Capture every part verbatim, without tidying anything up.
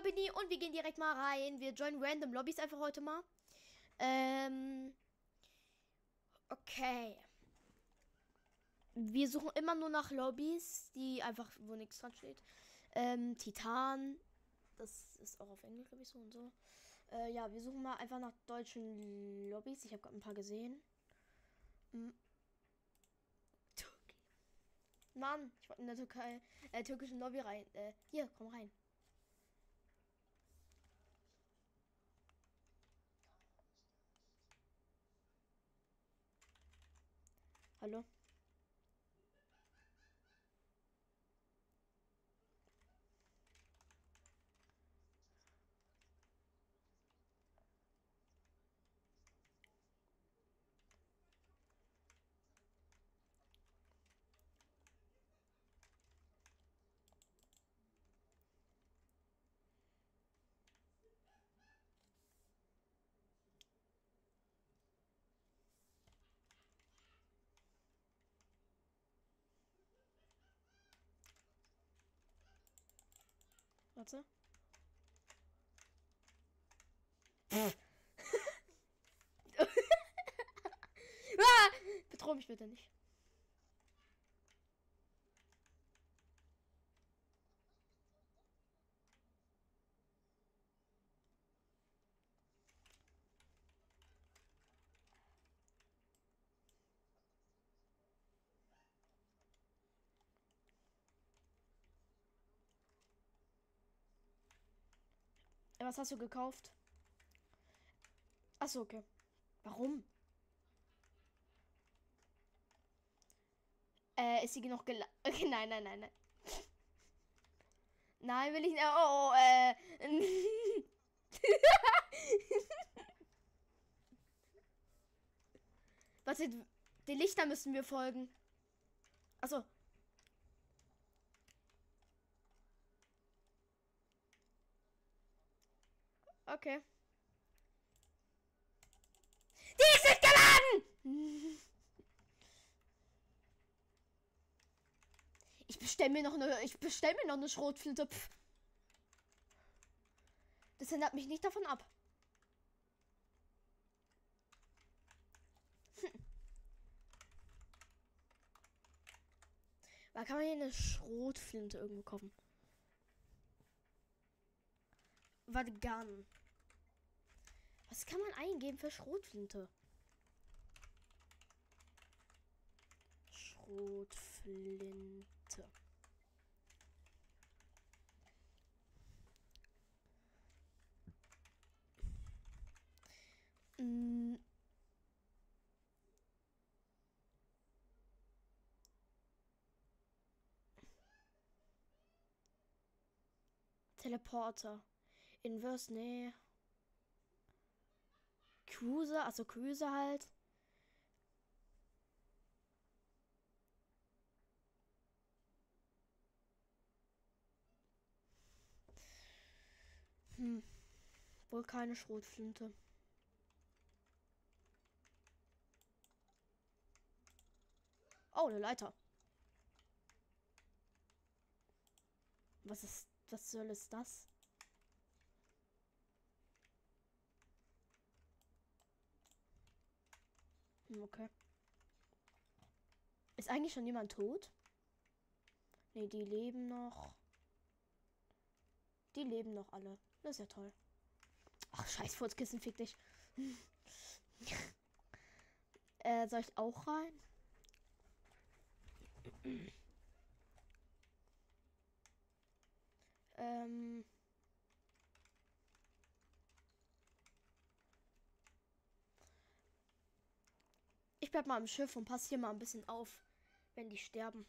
Lobby und wir gehen direkt mal rein. Wir joinen random Lobbys einfach heute mal. Ähm. Okay. Wir suchen immer nur nach Lobbys, die einfach, wo nichts dran steht. Ähm, Titan. Das ist auch auf Englisch, glaube ich, so und so. Äh, ja, wir suchen mal einfach nach deutschen Lobbys. Ich habe gerade ein paar gesehen. Hm. Türkei. Mann, ich wollte in der Türkei, äh, türkischen Lobby rein. Äh, hier, komm rein. Hallo? Warte. Ah! Bedroh mich bitte nicht. Äh, Was hast du gekauft? Achso, okay. Warum? Äh, ist sie noch gela... Okay, nein, nein, nein, nein. Nein, will ich nicht. Oh, oh, äh. Warte, die Lichter müssen wir folgen. Achso. Okay. Die ist nicht geladen! Ich bestell mir noch eine. Ich bestell mir noch eine Schrotflinte. Pff. Das hindert mich nicht davon ab. Hm. Da kann man hier eine Schrotflinte irgendwo kaufen. Warte, Gun. Was kann man eingeben für Schrotflinte? Schrotflinte. Mm. Teleporter. Inverse, nee. Cruiser, also Cruiser halt. Hm. Wohl keine Schrotflinte. Oh, eine Leiter. Was ist, was soll es das? Hm, okay. Ist eigentlich schon jemand tot? Ne, die leben noch. Die leben noch alle. Das ist ja toll. Ach, scheiß Furzkissen, fick dich. äh, soll ich auch rein? ähm. Ich bleib mal im Schiff und passe hier mal ein bisschen auf, wenn die sterben.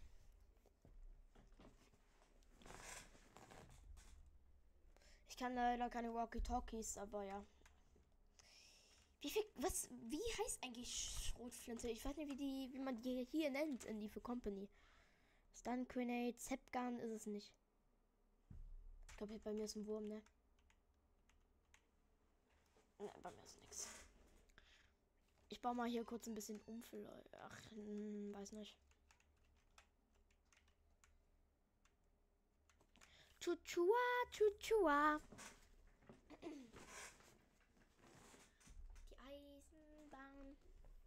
Ich kann leider keine Walkie-Talkies, aber ja. Wie viel, was, wie heißt eigentlich Schrotflinte? Ich weiß nicht, wie die, wie man die hier nennt in die für Company. Stun Grenade, Zepgun ist es nicht. Ich glaube, bei mir ist ein Wurm, ne? Ne, bei mir ist nichts. Ich baue mal hier kurz ein bisschen um für. Ach, hm, weiß nicht. Chuchua, chuchua. Die Eisenbahn.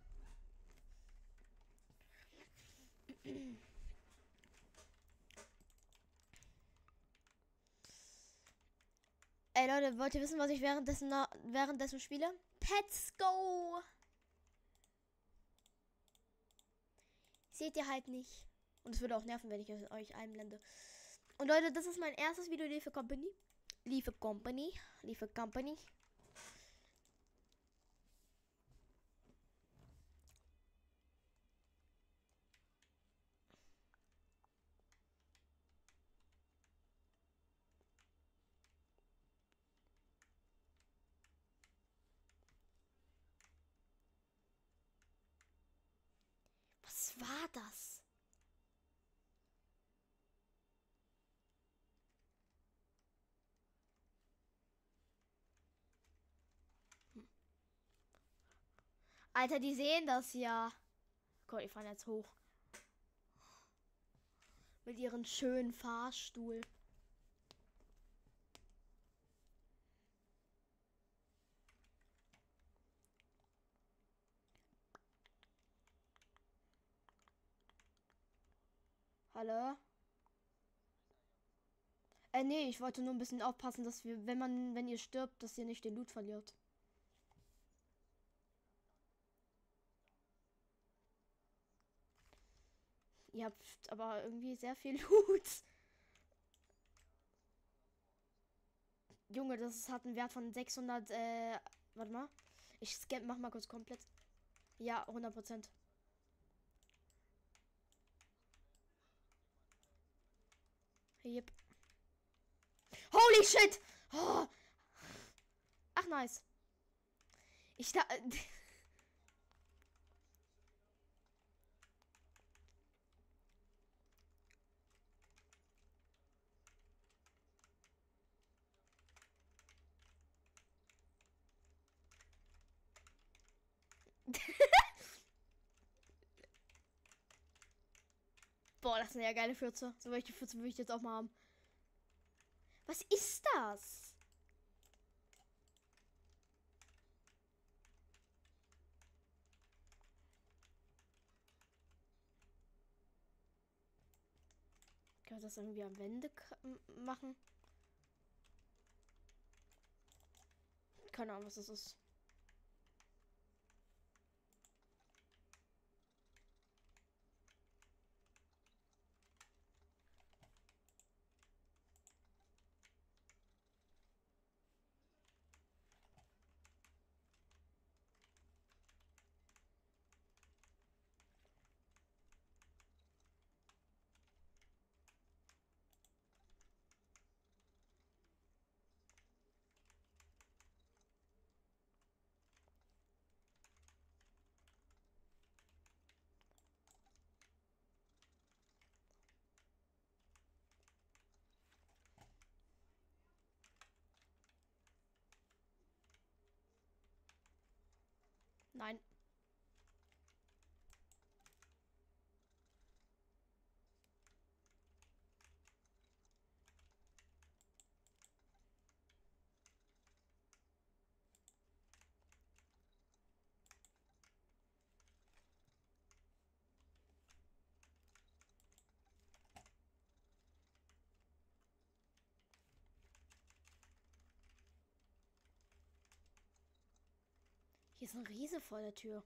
Ey Leute, wollt ihr wissen, was ich währenddessen, währenddessen spiele? Let's go! Seht ihr halt nicht. Und es würde auch nerven, wenn ich es euch einblende. Und Leute, das ist mein erstes Video Liefer Company. Liefer Company. Liefer Company. Was war das? Hm. Alter, die sehen das ja. Gott, die fahren jetzt hoch. Mit ihrem schönen Fahrstuhl. Hallo? Äh, nee, ich wollte nur ein bisschen aufpassen, dass wir, wenn man, wenn ihr stirbt, dass ihr nicht den Loot verliert. Ihr habt aber irgendwie sehr viel Loot. Junge, das hat einen Wert von sechshundert, äh, warte mal. Ich scan, mach mal kurz komplett. Ja, hundert Prozent. Yep. Holy shit! Oh. Ach, nice. Ich da... Boah, das sind ja geile Fürze. So welche Fürze würde ich jetzt auch mal haben. Was ist das? Kann man das irgendwie am Wände machen? Keine Ahnung, was das ist. Nein. Hier ist ein Riese vor der Tür.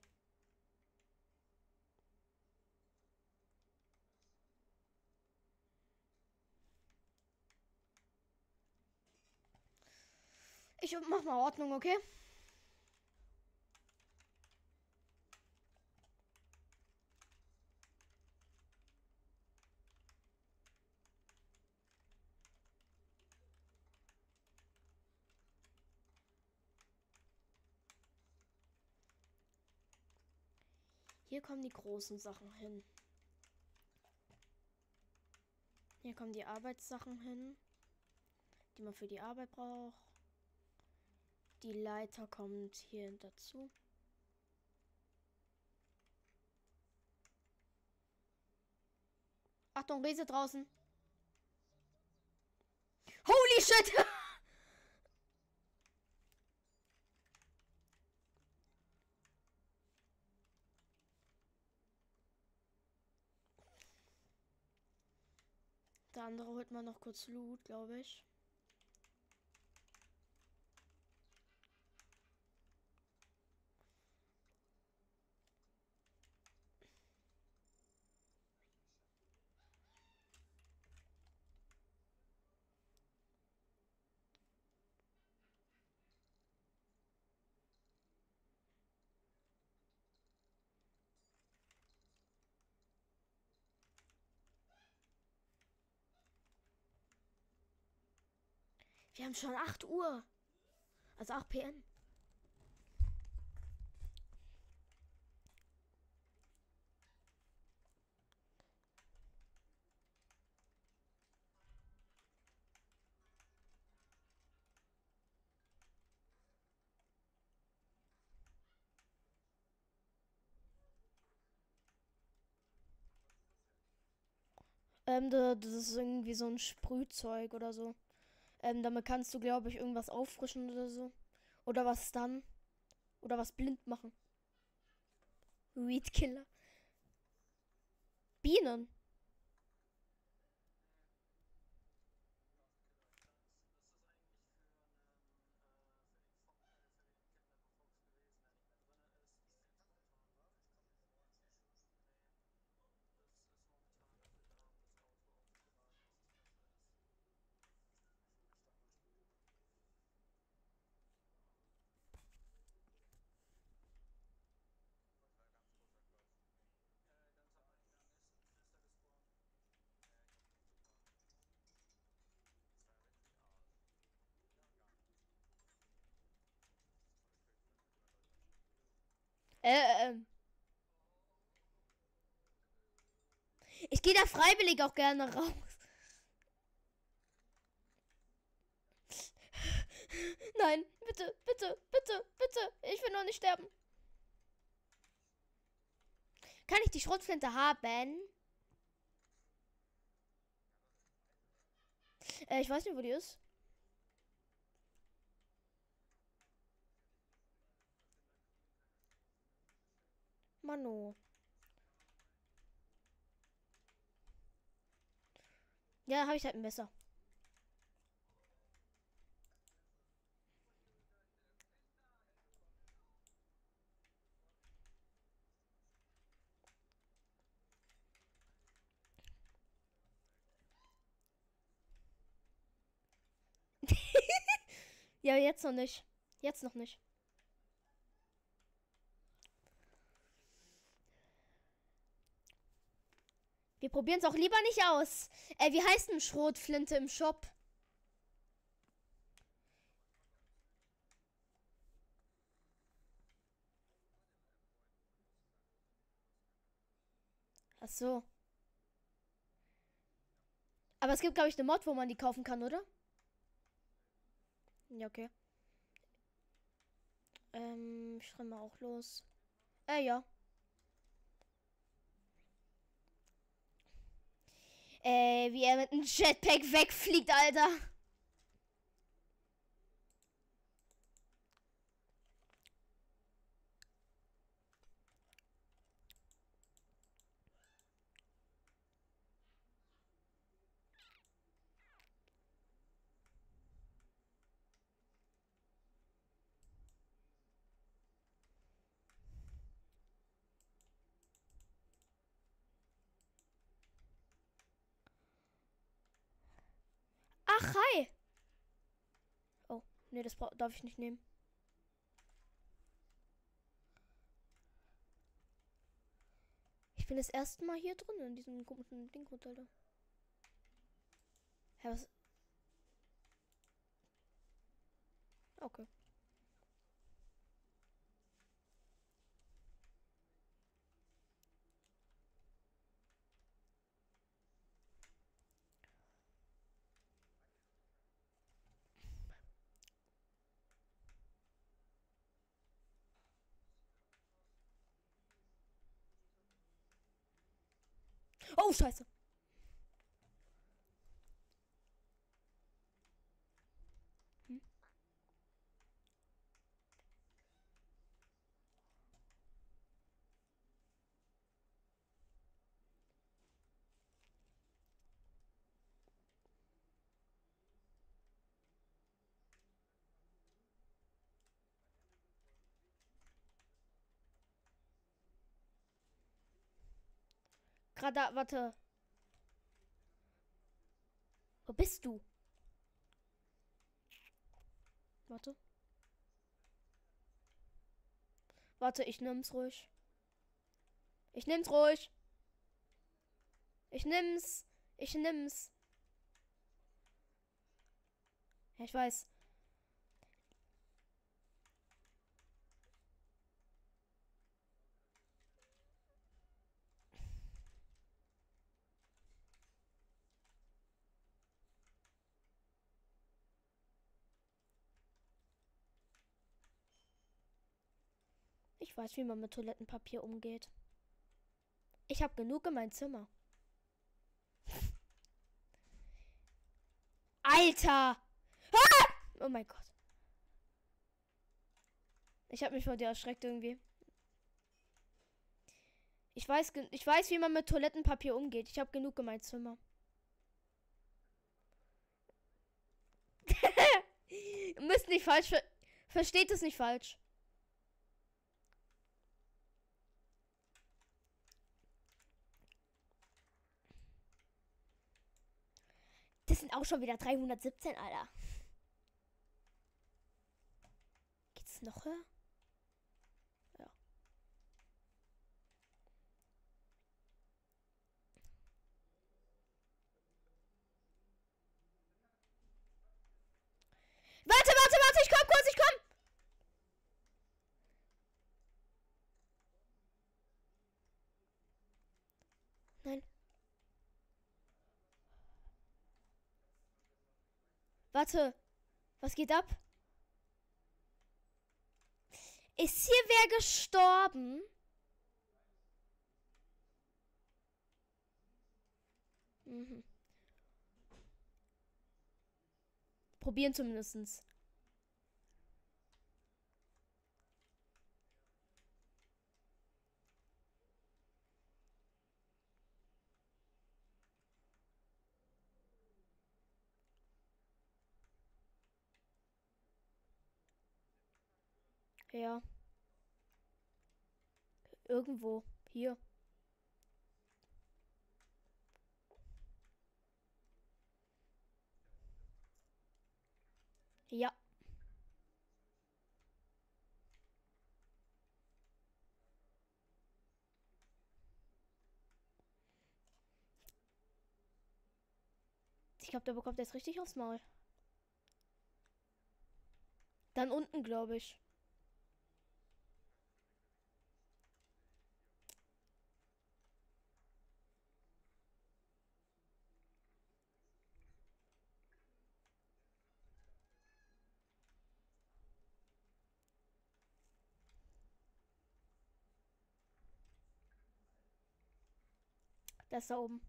Ich mach mal Ordnung, okay? Hier kommen die großen Sachen hin. Hier kommen die Arbeitssachen hin, die man für die Arbeit braucht. Die Leiter kommt hier dazu. Achtung, Riese draußen. shit! Der andere holt mal noch kurz Loot, glaube ich. Wir haben schon acht Uhr. Also acht P M. Ähm, da- das ist irgendwie so ein Sprühzeug oder so. Ähm, damit kannst du, glaube ich, irgendwas auffrischen oder so. Oder was dann? Oder was blind machen. Weedkiller. Bienen. Äh, ähm. Ich gehe da freiwillig auch gerne raus. Nein, bitte, bitte, bitte, bitte. Ich will noch nicht sterben. Kann ich die Schrotflinte haben? Äh, ich weiß nicht, wo die ist. Mano. Ja, habe ich halt ein Messer. Ja, jetzt noch nicht. Jetzt noch nicht. Wir probieren es auch lieber nicht aus. Äh, wie heißt denn Schrotflinte im Shop? Ach so. Aber es gibt, glaube ich, eine Mod, wo man die kaufen kann, oder? Ja, okay. Ähm, ich schreibe mal auch los. Äh, ja. Äh, wie er mit einem Jetpack wegfliegt, Alter. Ach, hi. Oh, nee, das darf ich nicht nehmen. Ich bin das erste Mal hier drin in diesem komischen Ding, Alter. Hä, was? Okay. Oh, scheiße. gerade da. Warte. Wo bist du? Warte. Warte, ich nimm's ruhig. Ich nimm's ruhig. Ich nimm's. Ich nimm's. Ja, ich weiß. Ich weiß, wie man mit Toilettenpapier umgeht. Ich habe genug in mein Zimmer. Alter! Ah! Oh mein Gott. Ich habe mich vor dir erschreckt irgendwie. Ich weiß, ich weiß, wie man mit Toilettenpapier umgeht. Ich habe genug in mein Zimmer. Ihr müsst nicht falsch ver versteht es nicht falsch. Das sind auch schon wieder dreihundertsiebzehn, Alter. Geht's noch höher? Ja. Warte, warte, warte, ich komm kurz, ich komm! Nein. Warte. Was geht ab? Ist hier wer gestorben? Mhm. Probieren zumindest. Ja. Irgendwo. Hier. Ja. Ich glaube, der bekommt jetzt richtig aufs Maul. Dann unten, glaube ich. Das da oben.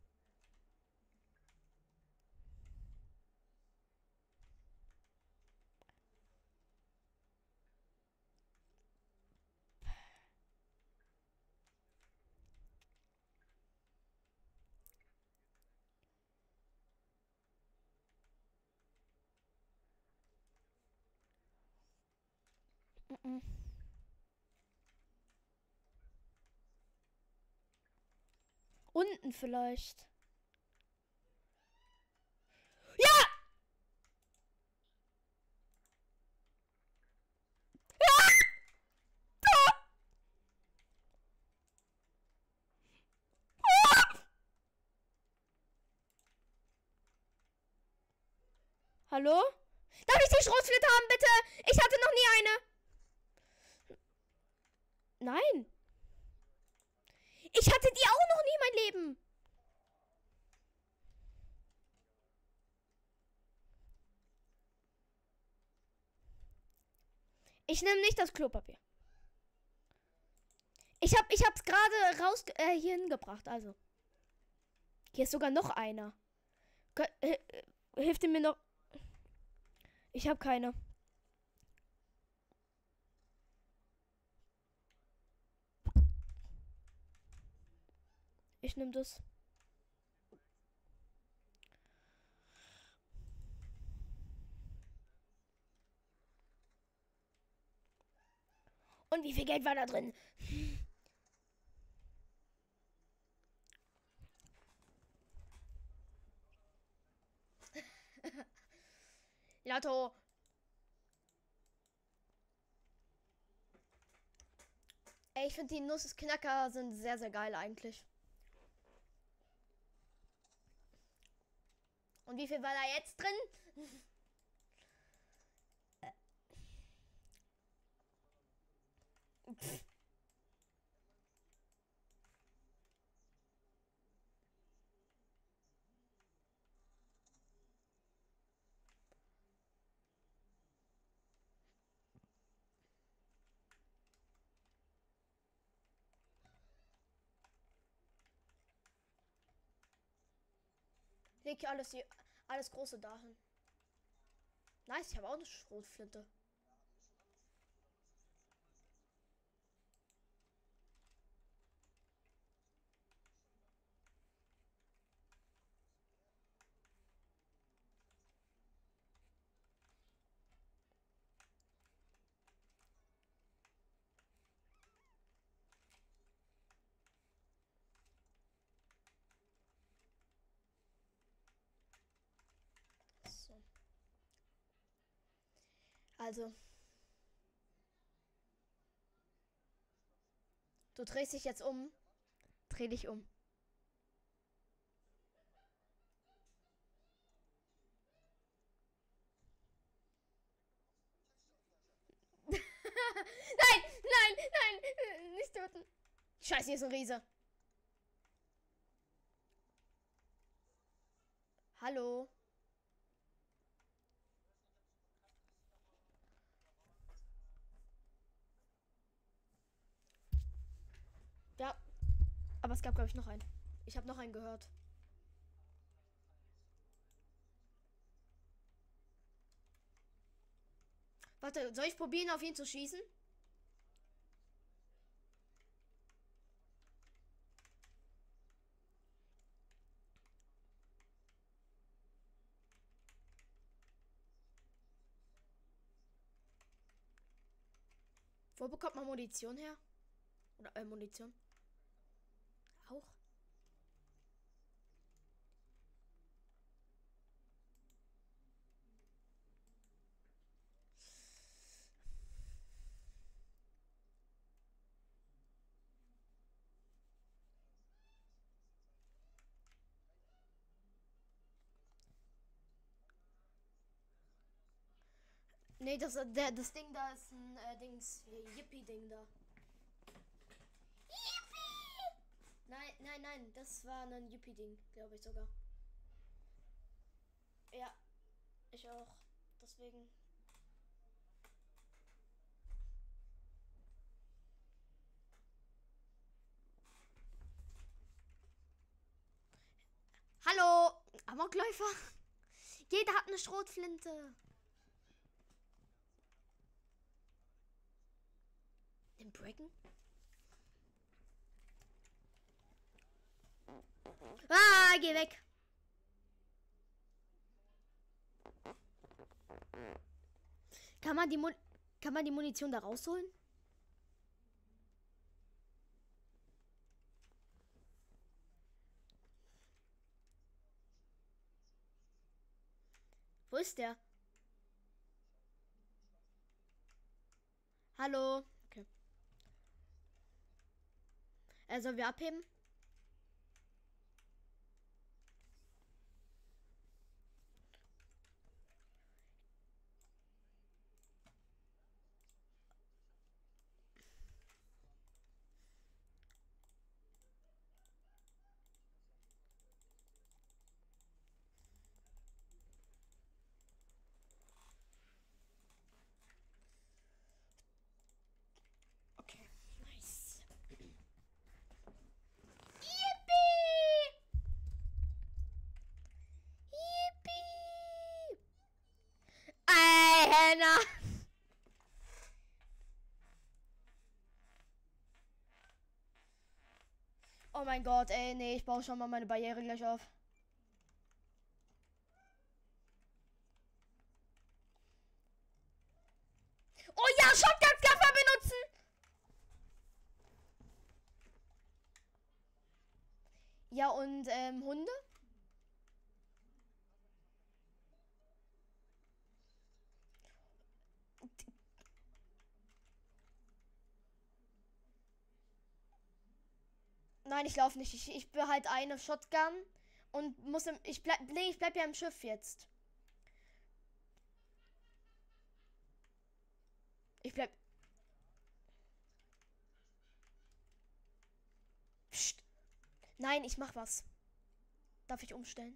Mhm. Unten vielleicht. Ja! Ja! Da! Ah! Hallo? Darf ich die Schrotflinte haben, bitte? Ich hatte noch nie eine. Nein. Ich hatte die auch noch nie mein Leben. Ich nehme nicht das Klopapier. Ich hab, ich hab's gerade raus äh, hier hingebracht, also. Hier ist sogar noch einer. Kön äh, hilft ihr mir noch? Ich habe keine. Ich nehme das. Und wie viel Geld war da drin? Jato. Ey, ich finde die Nussknacker sind sehr, sehr geil eigentlich. Und wie viel war da jetzt drin? Pff. Leg alles, hier- alles Große dahin. Nice, ich habe auch eine Schrotflinte. So. Also. Du drehst dich jetzt um. Dreh dich um. Nein, nein, nein, nicht töten. Scheiße, hier ist ein Riese. Hallo. Ja, aber es gab, glaube ich, noch einen. Ich habe noch einen gehört. Warte, soll ich probieren, auf ihn zu schießen? Wo bekommt man Munition her? Oder äh, Munition? Auch? Nee, das, äh, der, das Ding da ist ein äh, Dings. Yippie-Ding da. Yippie! Nein, nein, nein, das war ein Yippie-Ding, glaube ich sogar. Ja, ich auch. Deswegen. Hallo! Amokläufer! Jeder hat eine Schrotflinte. Den Brecken? Ah, geh weg! Kann man die Mun kann man die Munition da rausholen? Wo ist der? Hallo? Okay. Äh, sollen wir abheben? Okay, nice. Yippie! Yippie! Ey, Henna! Oh mein Gott, ey, nee, ich baue schon mal meine Barriere gleich auf. Oh ja, Shotgun-Gaffer benutzen! Ja, und ähm, Hunde? Nein, ich laufe nicht. Ich, ich behalte eine Shotgun und muss im, ich bleib, nee, ich bleib ja im Schiff jetzt. Ich bleib. Psst. Nein, ich mach was. Darf ich umstellen?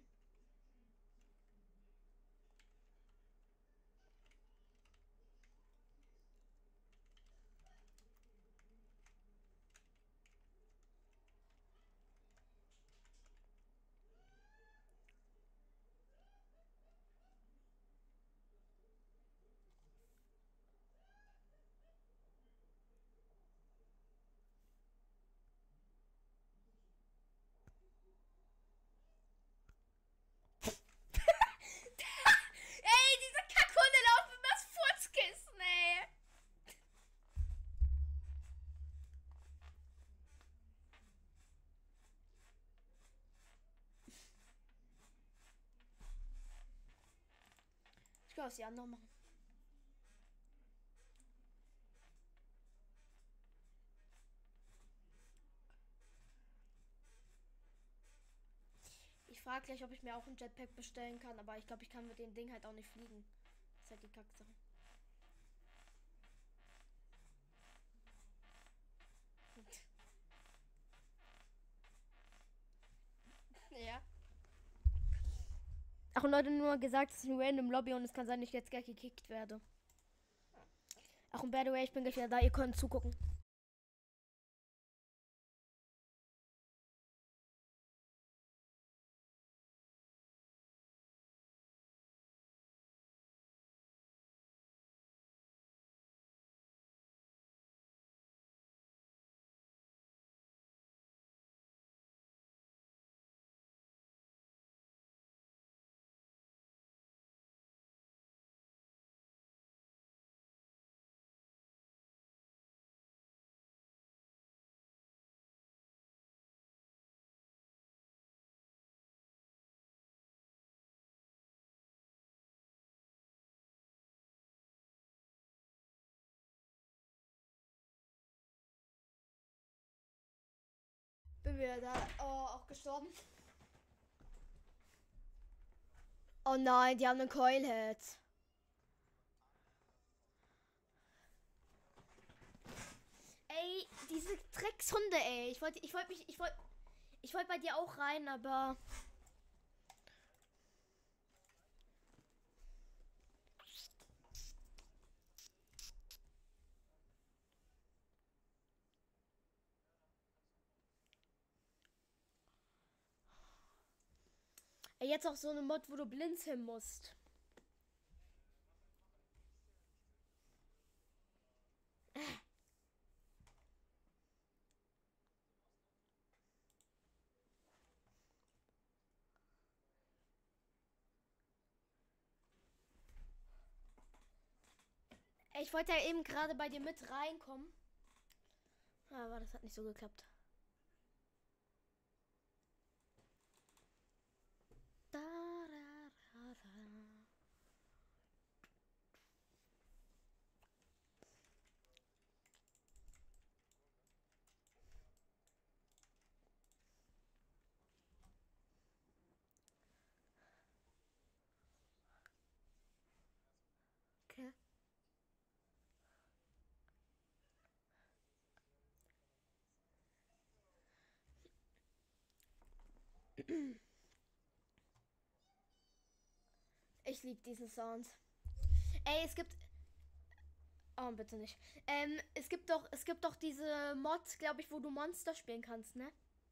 Ey, diese Kackhunde laufen übers Furzkissen, ey. Ich kann aus die anderen machen. Ich frage gleich, ob ich mir auch ein Jetpack bestellen kann, aber ich glaube, ich kann mit dem Ding halt auch nicht fliegen. Das ist halt die Kacksache. Ja. Ach, und Leute, nur gesagt, es ist ein random Lobby und es kann sein, dass ich jetzt gleich gekickt werde. Ach, und by the way, ich bin gleich wieder da, ihr könnt zugucken. Bin wieder da. Oh, auch gestorben. Oh nein, die haben einen Coilhead. Ey, diese Dreckshunde, ey. Ich wollte ich wollte mich ich wollte ich wollte bei dir auch rein, aber ey, jetzt auch so eine Mod, wo du blinzeln musst. Ey, ich wollte ja eben gerade bei dir mit reinkommen. Aber das hat nicht so geklappt. Da, da, da, da. Okay. Ich liebe diesen Sound. Ey, es gibt. Oh, bitte nicht. Ähm, es gibt doch, es gibt doch diese Mods, glaube ich, wo du Monster spielen kannst, ne?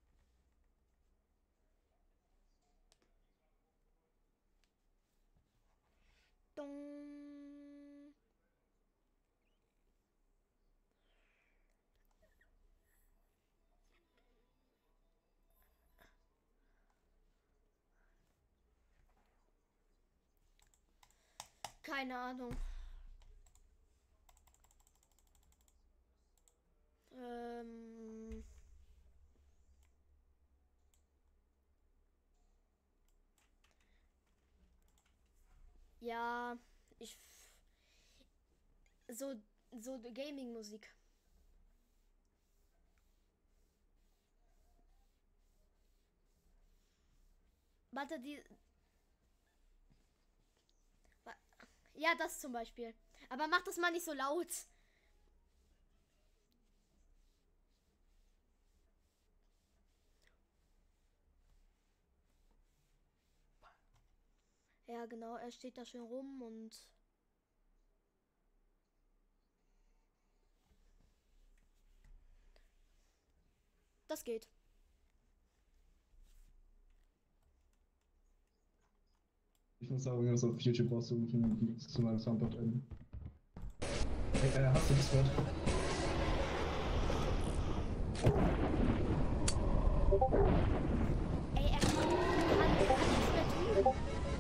Dong. Keine Ahnung. Ähm. Ja, ich. So, so Gaming-Musik. Warte, die. Ja, das zum Beispiel. Aber mach das mal nicht so laut. Ja, genau, er steht da schön rum und. Das geht. Ich muss sagen, das auf YouTube raussuchen und zu meinem Soundboard enden. Hey, äh, hast du das Wort? Ey, er kann, kann, kann nichts mehr tun.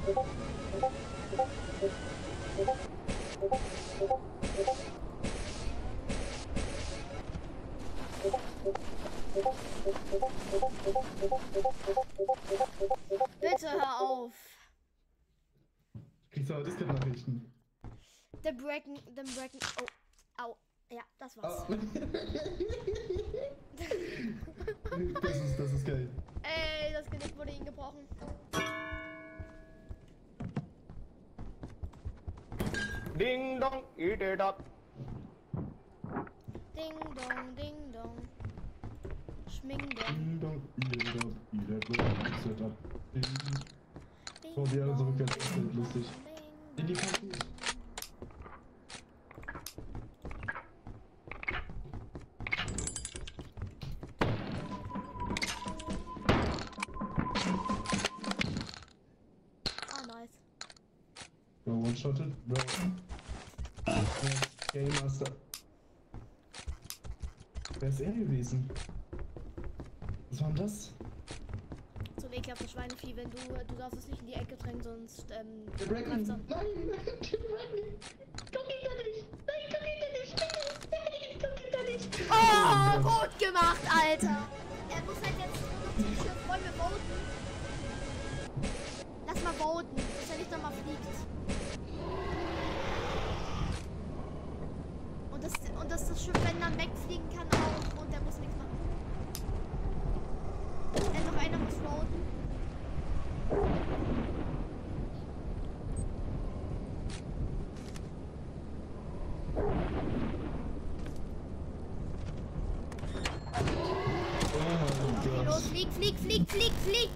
Bitte hör auf. Kriegst du aber Discord-Nachrichten? The breaking, the breaking. Oh, au. Ja, das war's. Ah. das, ist, das ist geil. Ey, das Genick wurde ihm gebrochen. Ding dong, eat it up. Ding dong, ding dong. Schming dong. Ding dong, eat it up, eat it up, eat it up. Ding. Ding Oh, die alle so dong, rückwärts, das ist lustig. ding In die dong. Kanten. Ah, nice. Bro, one-shotted, bro. Game Master. Wer ist er gewesen? Was war denn das? So ein ekelhaftes Schweinevieh, wenn du, du darfst es nicht in die Ecke drängen, sonst, ähm, Der Bracken! greift's Nein! an. Der Bracken! Komm geht er nicht! Nein, komm geht er nicht! Nein, komm geht er nicht! Oh, gut gemacht, Alter! Er muss halt jetzt die Tür voll mit voten. Lass mal voten, dass er nicht nochmal fliegt. Und das, und dass das Schiff, wenn dann wegfliegen kann auch und der muss nichts machen. Äh, noch einer muss voten. Oh Okay, los, flieg, flieg, flieg, flieg, flieg!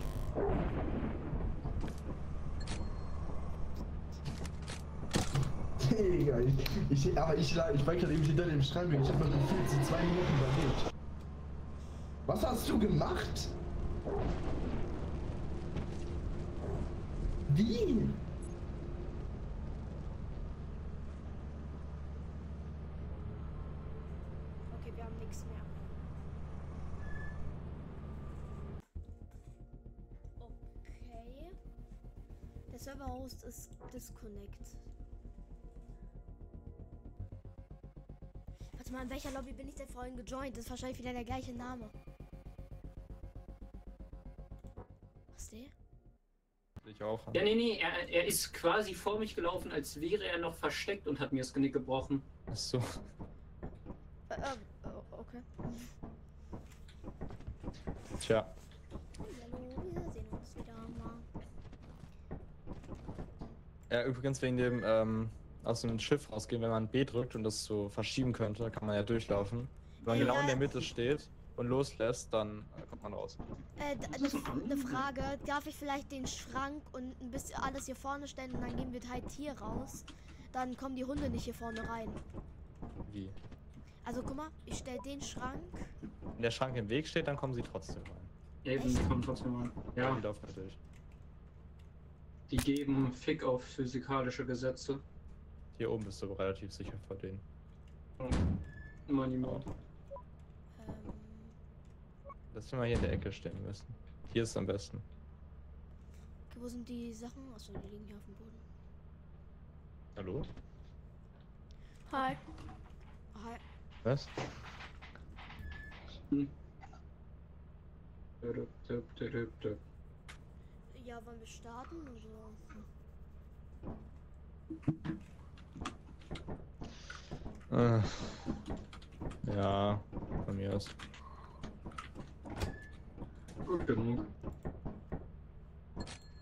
Digga, ich, ich, aber ich, lag- ich war gerade eben hinter dem Strand, ich hab noch gefühlt so zwei Minuten überlebt. Was hast du gemacht? Wie? Okay, wir haben nichts mehr. Okay. Der Server-Host ist Disconnect. Warte mal, in welcher Lobby bin ich denn vorhin gejoint? Das ist wahrscheinlich wieder der gleiche Name. Was ist der? Ich auch. Ja, nee, nee, er, er ist quasi vor mich gelaufen, als wäre er noch versteckt und hat mir das Genick gebrochen. Ach so. Äh, äh, oh, okay. Tja. Hallo, wir sehen uns wieder mal. Ja, übrigens wegen dem ähm, aus dem Schiff rausgehen, wenn man B drückt und das so verschieben könnte, kann man ja durchlaufen. Wenn man Ja. genau in der Mitte steht und loslässt, dann äh, kommt man raus. Äh, eine Frage. Darf ich vielleicht den Schrank und ein bisschen alles hier vorne stellen und dann gehen wir halt hier raus? Dann kommen die Hunde nicht hier vorne rein. Wie? Also guck mal, ich stelle den Schrank. Wenn der Schrank im Weg steht, dann kommen sie trotzdem rein. Eben, Echt? die kommen trotzdem mal. Ja. Ja, Die laufen natürlich. die geben Fick auf physikalische Gesetze. Hier oben bist du relativ sicher vor denen. Immer niemand. Ähm, Dass wir mal hier in der Ecke stehen müssen. Hier ist es am besten. okay, wo sind die Sachen? Achso, die liegen hier auf dem Boden. Hallo? Hi. Hi. Was? Hm. Döp, döp, döp, döp. Ja, wollen wir starten oder? Äh, ja, von mir aus. Gut genug.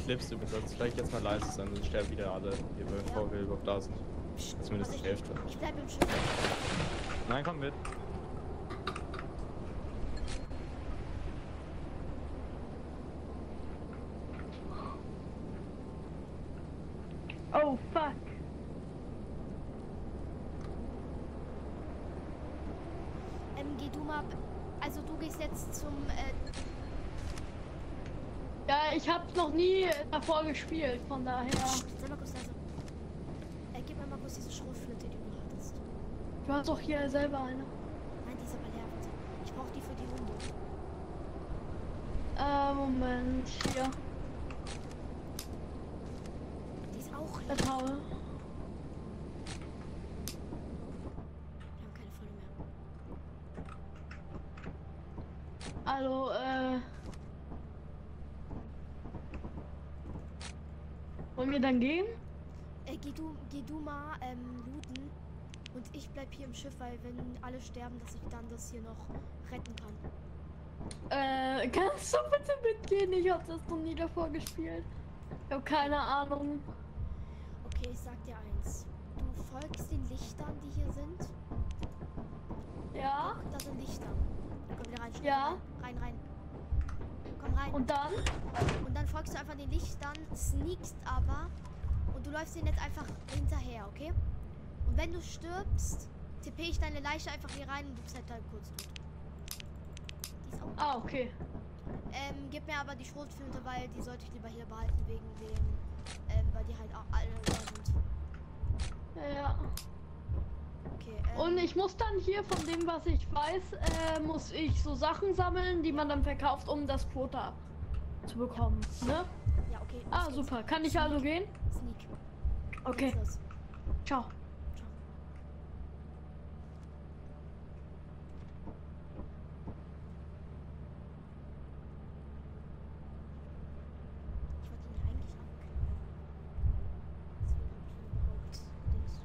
lebst du übrigens. Also vielleicht jetzt mal leise sein, sonst sterben wieder alle, hier, bevor wir überhaupt da sind. Psst, Zumindest also die Hälfte. Ich, ich bleibe im Schiff. Nein, komm mit. Oh, fuck. Ähm, geh du mal. Also du gehst jetzt zum. Äh, Ja, ich hab's noch nie davor gespielt, von daher. sei mal kurz leise. Äh, gib mir mal kurz diese Schrotflinte, die du hattest. Du hast doch hier selber eine. Nein, die ist aber leer, bitte. Ich brauch die für die Hunde. Äh, Moment, hier. Die ist auch leer. Das habe. Wir haben keine Volle mehr. Also, äh. Wollen wir dann gehen? Äh, geh du, geh du mal ähm, looten. Und ich bleib hier im Schiff, weil wenn alle sterben, dass ich dann das hier noch retten kann. Äh, kannst du bitte mitgehen? Ich hab das noch nie davor gespielt. Ich hab keine Ahnung. Okay, ich sag dir eins. Du folgst den Lichtern, die hier sind. Ja? Guck, da sind Lichter. Komm wieder rein, schnell Ja. rein, rein, rein. Komm rein. Und dann? Und dann folgst du einfach den Lichtern, sneakst aber und du läufst denen jetzt einfach hinterher, okay? Und wenn du stirbst, tippe ich deine Leiche einfach hier rein und du bist halt dann kurz tot. Die ist auch. Ah, okay. Ähm, gib mir aber die Schrotflinte, weil die sollte ich lieber hier behalten wegen dem, ähm, weil die halt auch alle da sind. Ja. Okay, ähm, Und ich muss dann hier von dem, was ich weiß, äh, muss ich so Sachen sammeln, die man dann verkauft, um das Quota zu bekommen. Ne? ja, okay. Ah, los geht's. super. Kann ich also gehen? Sneak. Okay. Geht's los. Ciao. Ich wollte ihn eigentlich abknallen. Deswegen habe ich ihn überhaupt Dings.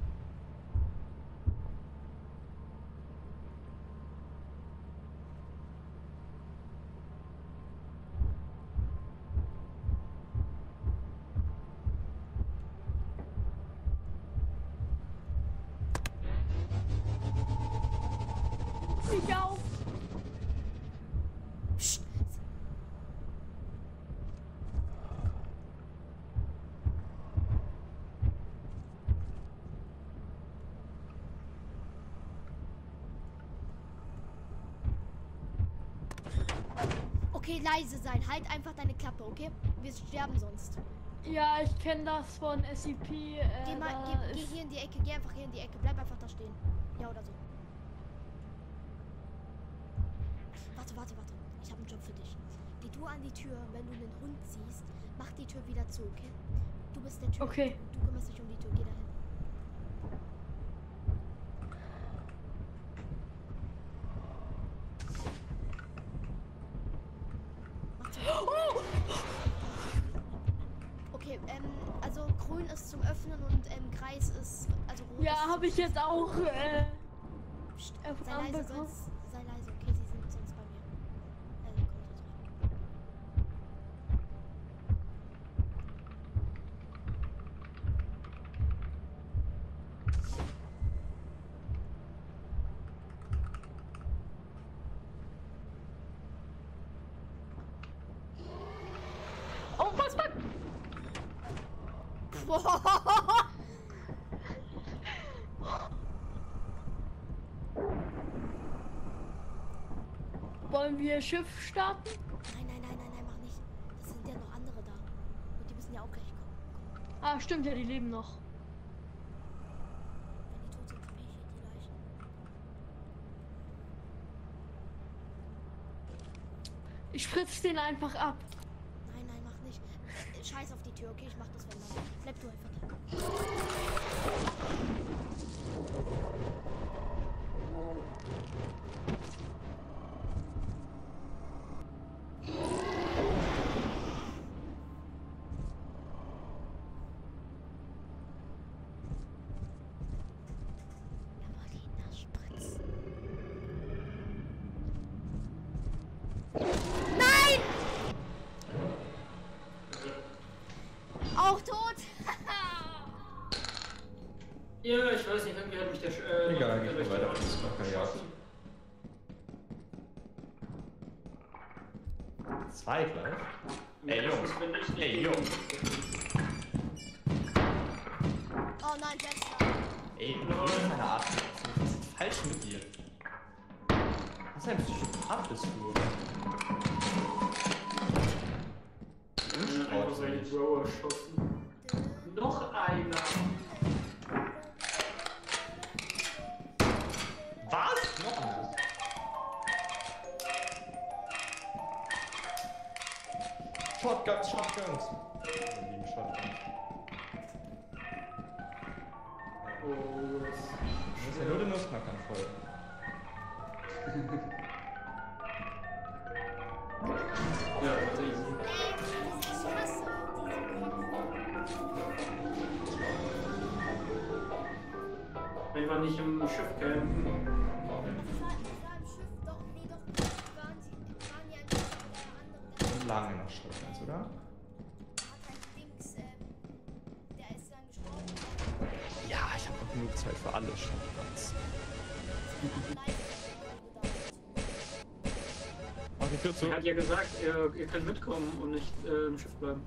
Ich auch. Psst. Okay, leise sein. Halt einfach deine Klappe, okay? Wir sterben sonst. Ja, ich kenne das von S C P. Äh, Geh mal, da geh, geh ist- hier in die Ecke, geh einfach hier in die Ecke. Bleib einfach da stehen. Ja, oder so. Warte, warte, warte. Ich habe einen Job für dich. Geh du an die Tür, wenn du einen Hund siehst, mach die Tür wieder zu, okay? Du bist der Tür. Okay. Du kümmerst dich um die Tür, geh dahin. Mach zu. Okay, ähm, also grün ist zum Öffnen und ähm, Kreis ist, also rot Ja, ist habe ich jetzt auch. Äh, Psst, Äh, sei leise, anbekommen. sonst, sei leise, okay, sie sind sonst bei mir. Also, kommt da drauf. oh, was, was? Wollen wir Schiff starten? Nein, nein, nein, nein, nein, mach nicht. Das sind ja noch andere da. Und die müssen ja auch gleich kommen. Ah, stimmt ja, die leben noch. Wenn die tot sind, kriege ich hier die Leichen. Ich spritze den einfach ab. Nein, nein, mach nicht. Äh, Scheiß auf die Tür, okay? Ich mach das, wenn dann. Bleib du einfach da. Carolina spritzen. Nein! Ja, ich weiß nicht, irgendwie hat mich der. Äh, Egal, der geht durch mal die weiter auf die Autos Stalkerjagd. geschossen. Zwei gleich? Ey, Das Jungs. ist, wenn ich nicht Ey, gegen- Jungs. Oh nein, Jester. Ey, du bist meine Art. Was ist falsch mit dir? Was ein Psychopath bist du? Äh, Einfach seine Grower schossen. Noch einer. Was? Noch eines. Shotguns, Shotguns. Wir lieben Shotguns. Oh, Das ist ja nur den Nussknackern voll. ja, das ist easy. Ich hasse Einfach nicht im Schiff campen. diese Ich war, ich war im Schiff, doch, nee, doch, waren sie, waren ja nicht der andere, Und lange noch Shotguns, oder? der hat halt Dings, ähm, der ist dann gestorben. Ja, ich habe noch genug Zeit für alle Shotguns. Mach die Tür zu. Er hat ja gesagt, ihr, ihr könnt mitkommen und nicht äh, im Schiff bleiben.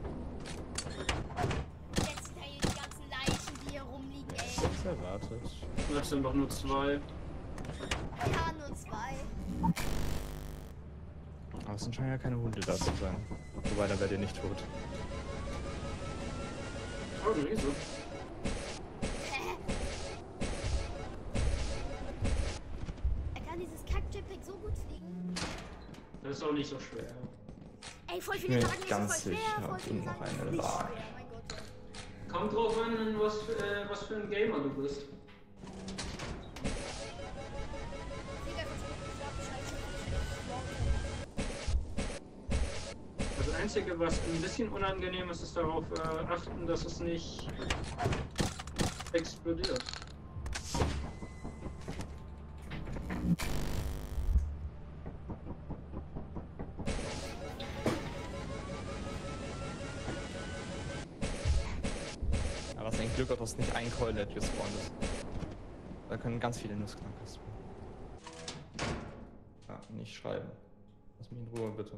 Jetzt sind hier die ganzen Leichen, die hier rumliegen, ey. Das erwartet. Das sind doch nur zwei. Ja, nur zwei. Aber es scheinen ja keine Hunde da zu sein. Wobei, da werdet ihr nicht tot. Oh, ein Riese. Er kann dieses Kack-Jetpack so gut fliegen. Das ist auch nicht so schwer. Ey, voll Ich viele bin sagen, mir es ganz ist voll schwer, sicher, Hm, voll viele und noch sagen, es eine ist nicht Wahl. schwer. Mein Gott. Kommt drauf an, was, äh, was für ein Gamer du bist. Flieg einfach so gut, ich hab Scheiße. Das Einzige, was ein bisschen unangenehm ist, ist darauf äh, achten, dass es nicht explodiert. Aber es ist ein Glück, dass nicht ein Coil Edge gespawnt ist. Da können ganz viele Nussknacker spawnen. Ja, nicht schreiben. Lass mich in Ruhe, bitte.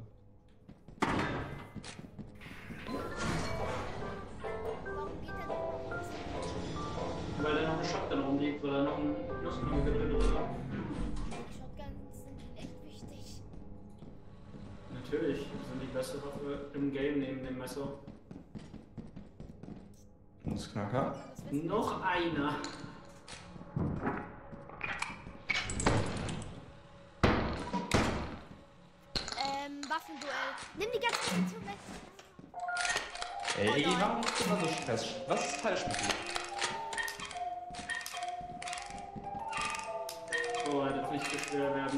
Warum geht er noch raus? Weil da noch ein Shotgun rumliegt, weil da noch ein Nussknacker drin ist. Shotguns sind echt wichtig. Natürlich, die sind die beste Waffe im Game neben dem Messer. Nussknacker? Was willst du? Noch einer. Ähm, Waffenduell. Nimm die ganze Munition weg. Ey, Oh nein. warum bist du immer so Stress? Was ist falsch mit dir? Oh, das nicht zu schwer werden.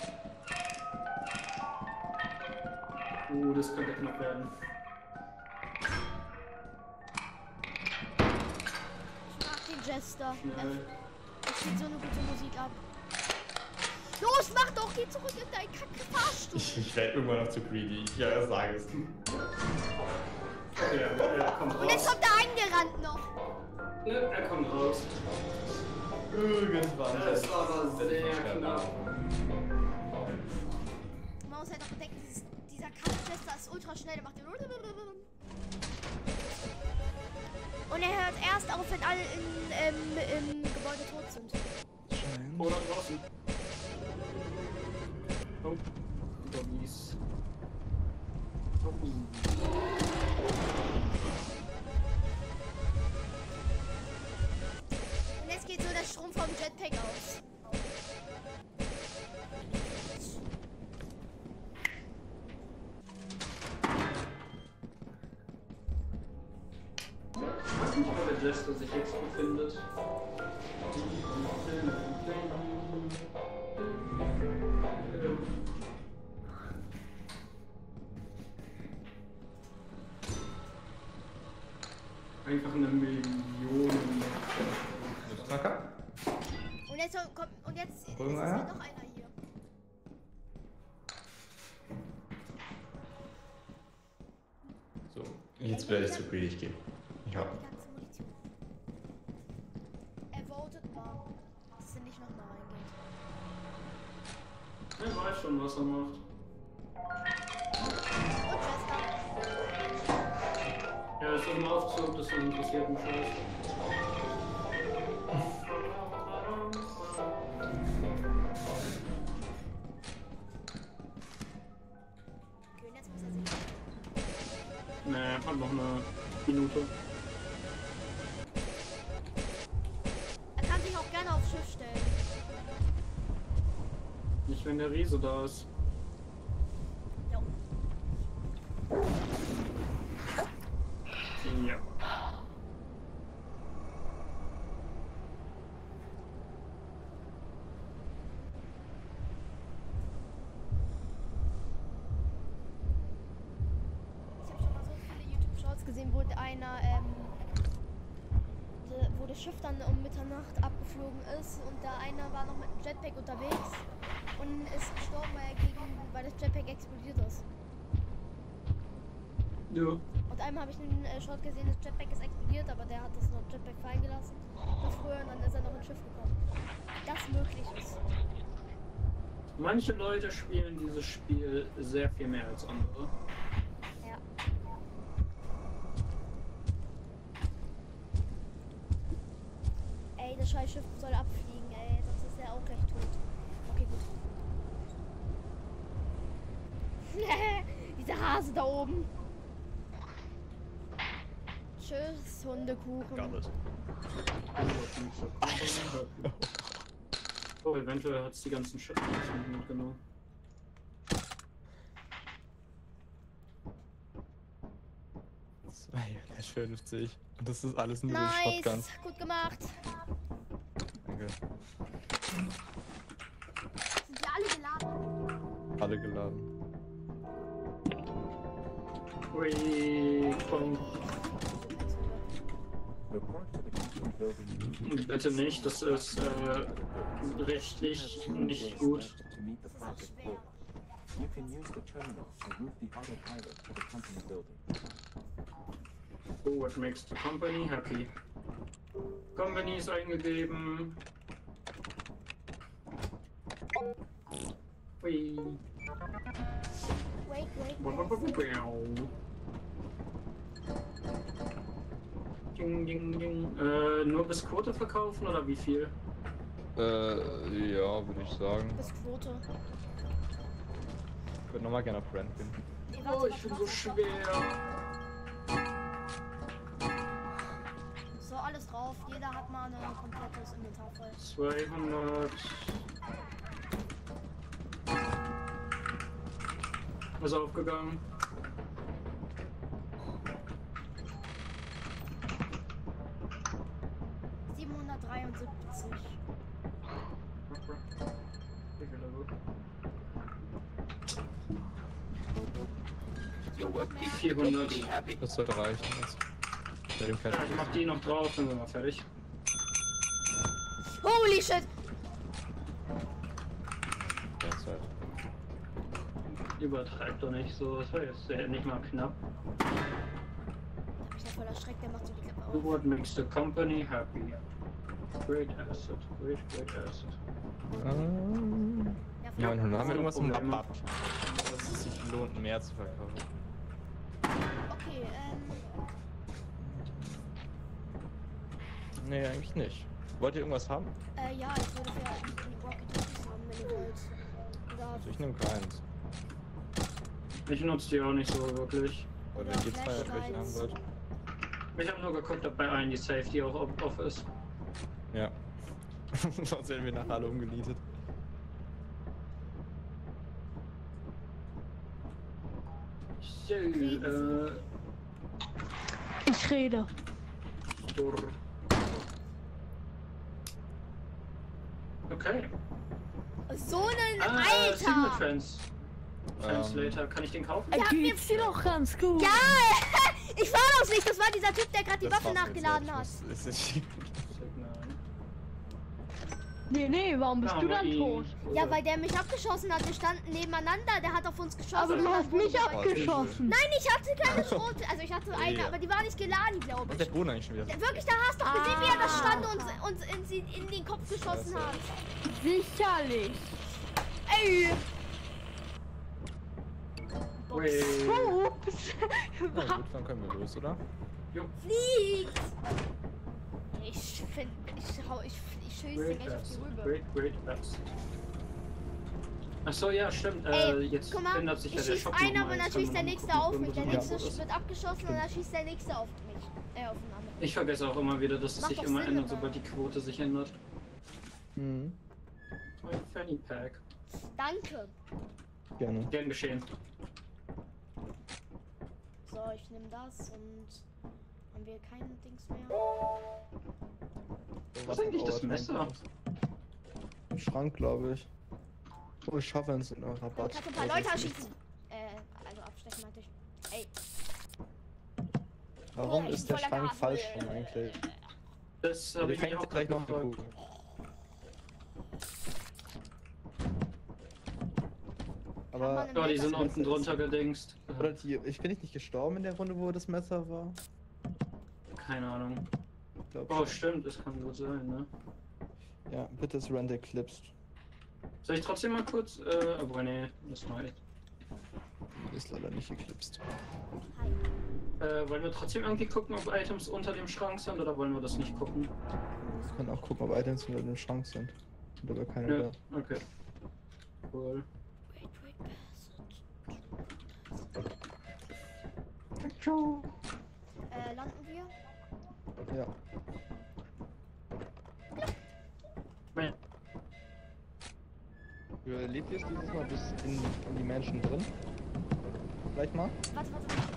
Uh, das könnte knapp werden. Ich mag den Jester. Schnell. Es spielt so eine gute Musik ab. Los, mach doch, geh zurück in deinen Kack-Fahrstuhl. Ich, ich werde irgendwann noch zu greedy. Ja, sag es. Okay, er, er kommt Und jetzt raus. kommt der angerannt noch. Ne, er kommt raus. Irgendwann. Das war aber sehr knapp. Man muss halt auch bedenken, dieses, dieser Kack-Jester ist ultra schnell, der macht den. Und er hört erst auf, wenn alle in, ähm, im Gebäude tot sind. Oder draußen. Oh, Doggies. Doggies. Und jetzt geht so der Strom vom Jetpack aus. Ich weiß nicht, wo der Jester sich jetzt befindet. Einfach eine Million. Nussknacker? Und jetzt kommt. Und jetzt ist es Irgendeiner? ja noch einer hier. So, jetzt werde ich zu greedy gehen. Ich hab. Die ganze Munition. ich nochmal reingehen. Ich weiß schon, was er macht. Und Chester. Ja, ist im Aufzug, das interessiert mich Scheiß. Okay, und jetzt muss er sich. Nee, hat noch eine Minute. Er kann sich auch gerne aufs Schiff stellen. Nicht, wenn der Riese da ist. Jo. Ja. Ich habe schon mal so viele YouTube-Shorts gesehen, wo einer, ähm, de- wo das Schiff dann um Mitternacht abgeflogen ist und da einer war noch mit dem Jetpack unterwegs und ist gestorben, weil, er gegen, weil das Jetpack explodiert ist. Ja. Und einmal habe ich einen äh, Short gesehen, das Jetpack ist explodiert, aber der hat das noch Jetpack fallen gelassen. Das früher und dann ist er noch ins Schiff gekommen. Das möglich ist. Manche Leute spielen dieses Spiel sehr viel mehr als andere. Ja. Ey, das Scheißschiff soll abfliegen, ey, sonst ist er auch gleich tot. Okay, gut. Dieser Hase da oben. Tschüss, Hundekuchen. Gar nicht. Oh, eventuell hat es die ganzen Schiffe nicht mitgenommen. zweihundertfünfzig. Und das ist alles nur die Nice, Shotguns. gut gemacht. Danke. Sind die alle geladen? Alle geladen. Ui, komm. Bitte nicht, das ist äh, rechtlich nicht gut. Das ist schwer. You can use the terminal to route the autopilot to the company building. Oh, what makes the company happy? Company ist eingegeben. Ui. Wait, wait, wait. Ding, ding, ding. Äh, nur bis Quote verkaufen oder wie viel? Äh, ja, würde ich sagen. Bis Quote. Ich würde nochmal gerne auf Brand gehen. Nee, warte, Oh, ich warte, bin so warte. schwer. So, alles drauf. Jeder hat mal ein komplettes Inventar voll. zweihundert. Ist aufgegangen. siebenhundertdreiundsiebzig. Wie viel Level? Die vierhundert. Das sollte reichen. Jetzt. Bei dem Ja, ich mach die noch drauf, dann sind wir fertig. Holy shit! Derzeit. Übertreibt doch nicht so, das war jetzt sehr, nicht mal knapp. Ich bin voller Schreck, der macht so die Klappe auf. What makes the company happy? Great asset, great, great asset. Ähm, Ja, neunhundert. Haben wir irgendwas im Probleme. Rabatt? Dass es sich lohnt, mehr zu verkaufen. okay, ähm. Nee, eigentlich nicht. Wollt ihr irgendwas haben? Äh, ja, ich würde für die Walkie-Talkies haben, wenn ihr wollt. Oder, Also ich nehme keins. Ich nutze die auch nicht so wirklich. Oder Oder wenn ihr zwei welche haben Flashlights. wollt. Ich habe nur geguckt, ob bei allen die Safety auch off off ist. Ja. Sonst werden wir nachher alle umgelietet. So, äh, Ich rede. Stor. Okay. so einen Ah, Signal Alter! Trans. Translator, kann ich den kaufen? Ja, mir Geht's dir doch ganz gut. Ja! Ich war das nicht! Das war dieser Typ, der gerade die Das Waffe war's jetzt nachgeladen ja. hat. Das ist nicht. Signal. Nee, nee, warum bist Da du haben wir dann ihn. tot? Ja, weil der mich abgeschossen hat. Wir standen nebeneinander, der hat auf uns geschossen. Aber du und hast dann wurde mich dabei- abgeschossen. Nein, ich hatte keine Schrot. Also ich hatte eine, Ja. aber die war nicht geladen, glaube Und der ich. Bruder eigentlich schon wieder. Wirklich, da hast du doch gesehen, wie er da Ah. stand und, und ins uns in, in den Kopf geschossen Scheiße. hat. Sicherlich. Ey! Ui. Ups. Na gut, dann können wir los, oder? Fliegt! Ich find, ich hau, ich, ich schieße Great gleich auf die Best. Rübe. Great, great Best. Achso, ja, stimmt. Äh, Ey, jetzt guck mal, ändert sich ich ja der schieß Shop einen, nochmal. aber Jetzt dann kann schießt der man nächste gucken, auf ob mich. Der irgendwas nächste ist. wird abgeschossen und dann schießt der nächste auf mich. Äh, auf den anderen. Ich vergesse auch immer wieder, dass es Macht sich doch immer Sinn ändert, immer. sobald die Quote sich ändert. Mhm. Ein Fanny Pack. Danke. Gerne. Gern geschehen. So, ich nehme das und haben wir keine Dings mehr. Was ist eigentlich das Messer? Im Schrank, glaube ich. Oh, ich schaffe es in einer Ich Rabatt. kann ein paar Leute erschießen. Äh, also abstechen meinte ich. Ey, Warum Oh, ist der voller Schrank Gas. falsch rum eigentlich? Das Wir habe ich können mich auch jetzt gleich noch gefragt. gucken. Aber man im Ja, die sind Das unten Messer ist- drunter gedingst. Oder die, ich bin ich nicht gestorben in der Runde, wo das Messer war? Keine Ahnung. Ich glaub Oh, schon. stimmt, das kann gut sein, ne? Ja, bitte ist Rand Eclipsed. Soll ich trotzdem mal kurz, äh, aber nee, das mache ich. Ist leider nicht eclipsed. hi. Äh, wollen wir trotzdem irgendwie gucken, ob Items unter dem Schrank sind oder wollen wir das nicht gucken? Wir können auch gucken, ob Items unter dem Schrank sind. Und aber keine Nö, da. okay. Cool. Wait, wait, Äh, landen wir? Ja. Nee. Überlebt ihr es dieses Mal bis in, in die Menschen drin? Vielleicht mal? Warte, warte, warte.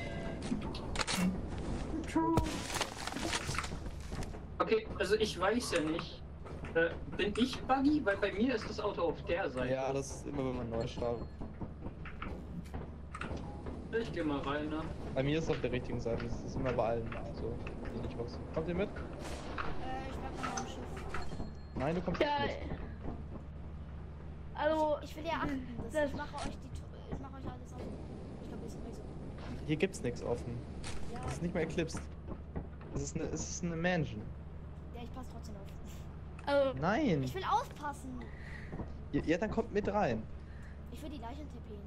Okay, also ich weiß ja nicht. Äh, bin ich Buggy? Weil bei mir ist das Auto auf der Seite. Ja, das ist immer, wenn man neu startet. Ich geh mal rein, ne? Bei mir ist es auf der richtigen Seite, das ist immer bei allen so. Ich hoffe. Kommt ihr mit? Äh, ich bleib noch am Schiff. Nein, du kommst Ja, nicht mit. also, Ich will ja achten. Das, Das- ich mache euch die, Tu- ich mache euch alles auf. Ich glaube, wir sind nicht so. Hier gibt's nichts offen. Ja, Das ist nicht mehr eclipsed. Es ist eine, es ist eine Mansion. ja, ich passe trotzdem auf. also, Nein! Ich will aufpassen. Ja, ja, dann kommt mit rein. Ich will die Leichen tippen.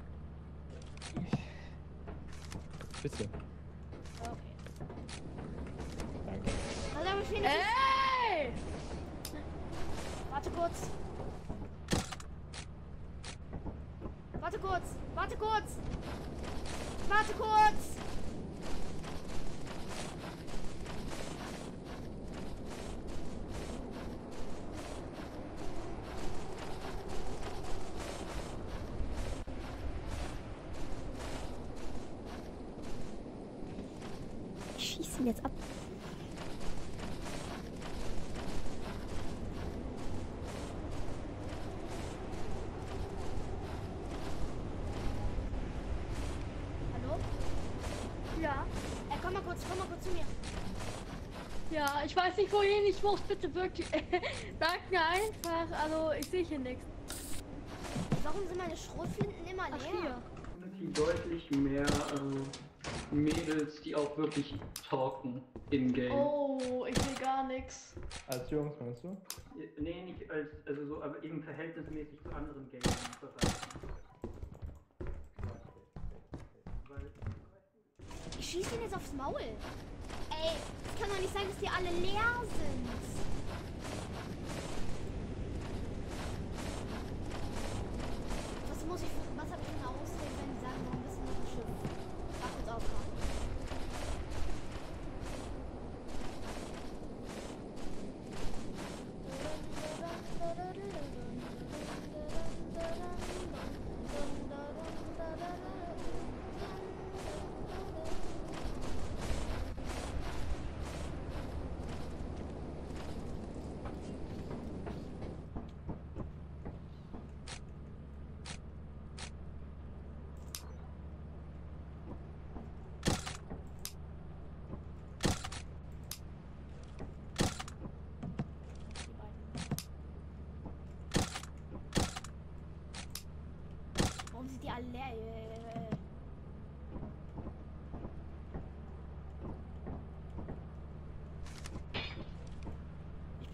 Bitte. Okay. Danke. Also, aber ich will nicht. ey! Warte kurz. Warte kurz. Warte kurz. Warte kurz. Ich schieße ihn jetzt ab. Hallo? Ja, Äh, komm mal kurz, komm mal kurz zu mir. ja, ich weiß nicht wohin, ich muss bitte wirklich. Sag mir einfach, also ich sehe hier nichts. Warum sind meine Schrotflinten immer Ach, leer? hier. Deutlich mehr äh, Mädels, die auch wirklich talken in-game. Oh, ich sehe gar nichts. Als Jungs, meinst du? Nee, nicht als, also so, aber eben verhältnismäßig zu anderen Games. Weil, Ich schieße ihn jetzt aufs Maul. Ey, es kann doch nicht sein, dass die alle leer sind. Was muss ich, was habe ich für eine Ausrede, wenn die sagen, warum bist du nicht im Schiff? Mach kurz aufmachen.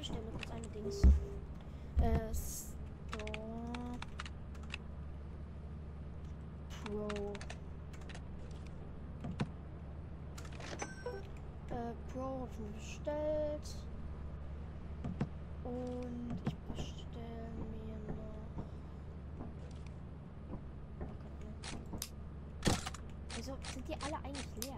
stelle mir kurz eine Dings. Äh, Store Pro. Äh, Pro hab ich mir bestellt. Und ich bestelle mir noch. Wieso sind die alle eigentlich leer?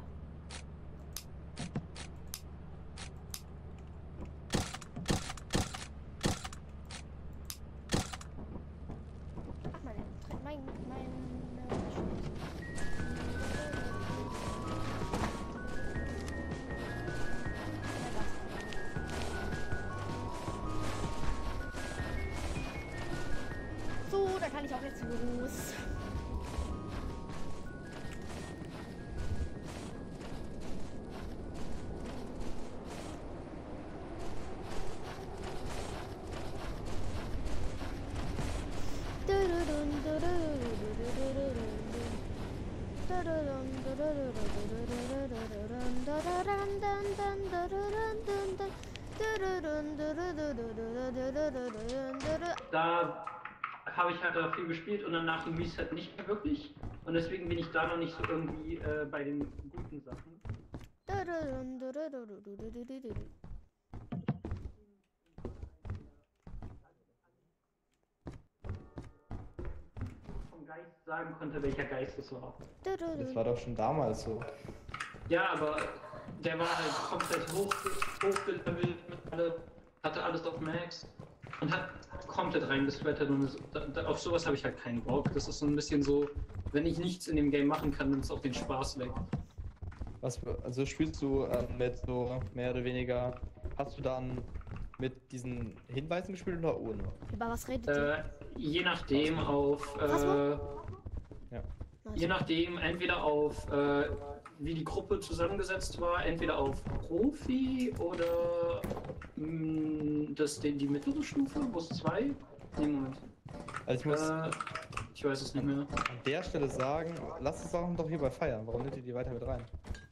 Ach, meine, mein, mein, so, da kann ich auch jetzt los. Da habe ich halt auch viel gespielt und dann nach dem Reset nicht mehr wirklich. Und deswegen bin ich da noch nicht so irgendwie äh, bei den guten Sachen. Vom Geist sagen konnte, welcher Geist es war. Das war doch schon damals so. Ja, aber der war halt komplett hoch, hochgelevelt, alle, hatte alles auf Max und hat komplett reingesweatet und das, da, da, auf sowas habe ich halt keinen Bock. Das ist so ein bisschen so, wenn ich nichts in dem Game machen kann, nimmt es auch den Spaß weg. Was, also spielst du ähm, mit so mehr oder weniger, hast du dann mit diesen Hinweisen gespielt oder ohne? Über was redet ihr? Äh, je nachdem auf, äh, Ja. je nachdem entweder auf, äh, wie die Gruppe zusammengesetzt war, entweder auf Profi oder mh, das, die, die mittlere Stufe, wo es zwei? Nee, Moment. Also ich muss Äh, ich weiß es nicht mehr. an der Stelle sagen, lass es auch doch hierbei feiern. Warum nimmt ihr die weiter mit rein?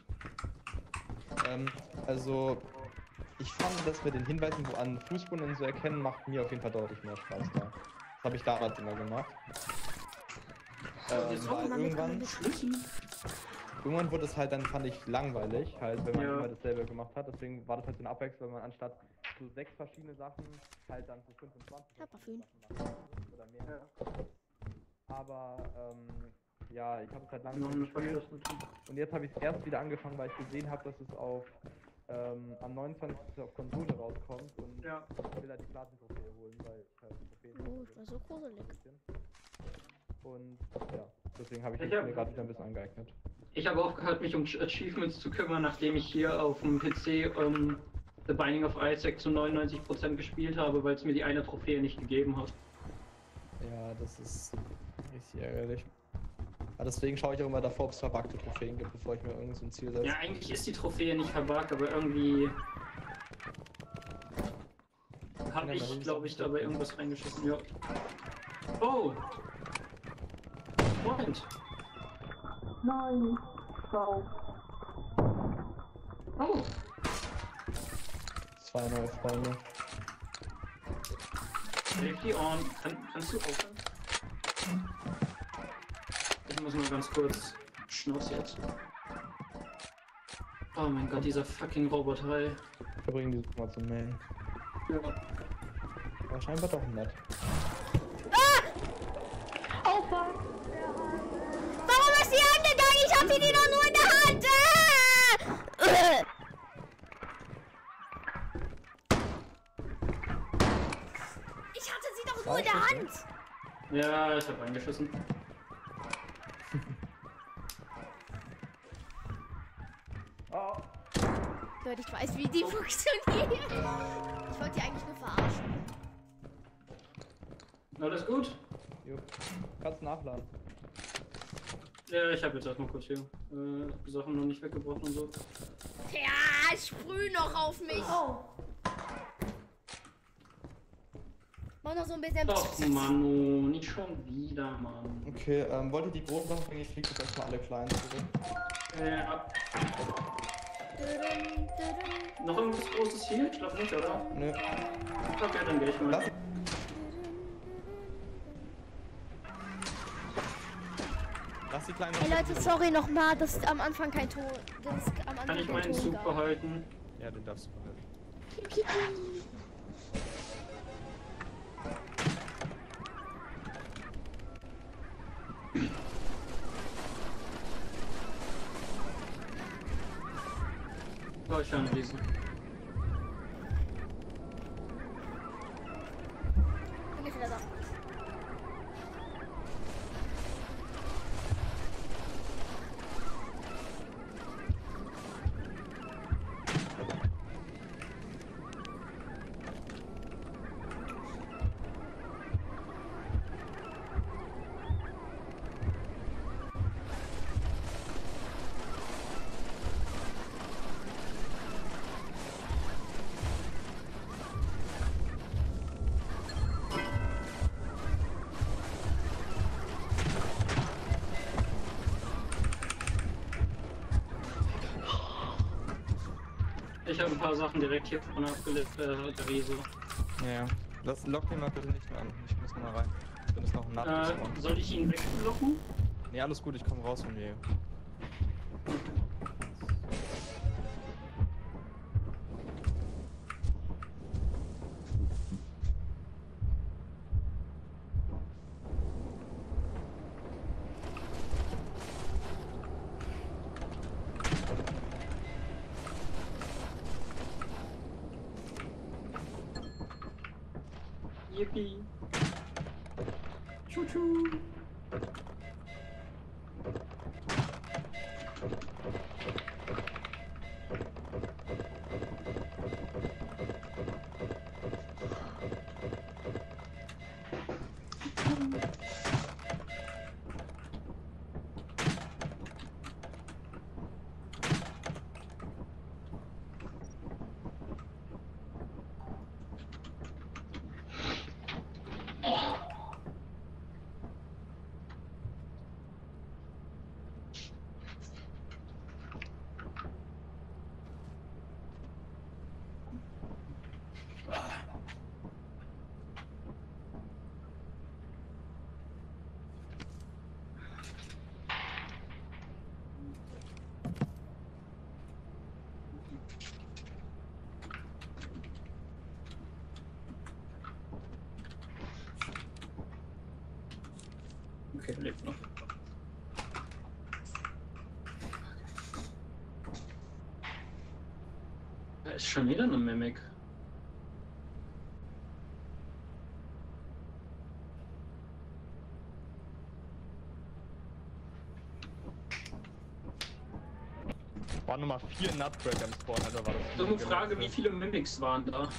Ähm, also ich fand das mit den Hinweisen so an Fußboden zu erkennen, macht mir auf jeden Fall deutlich mehr Spaß da. Das habe ich damals immer gemacht. Ähm, Jetzt weil mal mit irgendwann, Schlüssel. irgendwann wurde es halt dann, fand ich, langweilig, halt, wenn man Ja. immer dasselbe gemacht hat. Deswegen war das halt so eine Abwechslung, wenn man anstatt so sechs verschiedene Sachen halt dann so fünfundzwanzig Ja, Parfüm. Sachen machen musste oder mehr. Aber ähm, ja, ich habe es halt lange Noch nicht eine gespielt. Verschlussmittel. Und jetzt habe ich es erst wieder angefangen, weil ich gesehen habe, dass es auf ähm, am neunundzwanzigsten auf Konsole rauskommt und Ja. ich will halt die Platin-Trophäe holen, weil ich halt Trophäen Oh, das war so gruselig. und ja, deswegen habe ich Ich mich hab- mir gerade wieder ein bisschen angeeignet. Ich habe aufgehört, mich um Achievements zu kümmern, nachdem ich hier auf dem P C ähm, The Binding of Isaac zu neunundneunzig Prozent gespielt habe, weil es mir die eine Trophäe nicht gegeben hat. Ja, das ist richtig ärgerlich. Aber deswegen schaue ich auch immer davor, ob es verbuggte Trophäen gibt, bevor ich mir irgend so ein Ziel setze. Ja, eigentlich ist die Trophäe nicht verbuggt, aber irgendwie habe ich, glaube ich, dabei irgendwas reingeschissen. Ja. Oh! Freund! Nein. Schau. Oh! Zwei neue Freunde. Safety on. Kann, kannst du aufhören? Ich muss mal ganz kurz. Schnauz jetzt. Oh mein Gott, dieser fucking Roboter. Wir bringen die mal zum Main. Ja. Aber scheinbar doch nett. Aufwand. Warum ist die angegangen? Ich hatte die doch nur in der Hand! Äh! Ich hatte sie doch nur in der Hand! Ja, ich hab reingeschissen. Oh. Leute, ich weiß, wie die funktionieren. Ich wollte die eigentlich nur verarschen. Alles gut? Jo. Kannst nachladen. Ja, ich habe jetzt erstmal kurz hier äh, Sachen noch nicht weggebracht und so. Ja, sprüh noch auf mich. Oh. Mach noch so ein bisschen. Ach Manu, nicht schon wieder, Mann. Okay, ähm, wollt ihr die großen Sachen bringen? Ich fliege jetzt erstmal alle kleinen zurück. Ja. Dürüm, dürüm. Noch irgendwas Großes hier? Ich glaube nicht, oder? Nö. Okay, dann gehe ich mal. Lass Lass die Kleine. Ey Leute, sorry nochmal, dass es am Anfang kein Ton. Das ist am Anfang Kann ich kein meinen Ton Zug gab. behalten? Ja, den darfst du behalten. Oh, ich höre einen Riesen. Bin ich wieder da. Ich habe ein paar Sachen direkt hier von abgelegt, äh, der Riese. Ja, ja. Lass, lock den mal bitte nicht mehr an. Ich muss mal rein. Ich bin jetzt noch ein Nachricht. Äh, soll ich ihn wegblocken? Nee, alles gut, ich komme raus von mir. Yippie. Tschu-tschu. Okay, lebt noch. Da ist schon wieder eine Mimik. War Nummer vier Nutcracker im Spawn, Alter, war das. So eine Frage, wie viele Mimics waren da?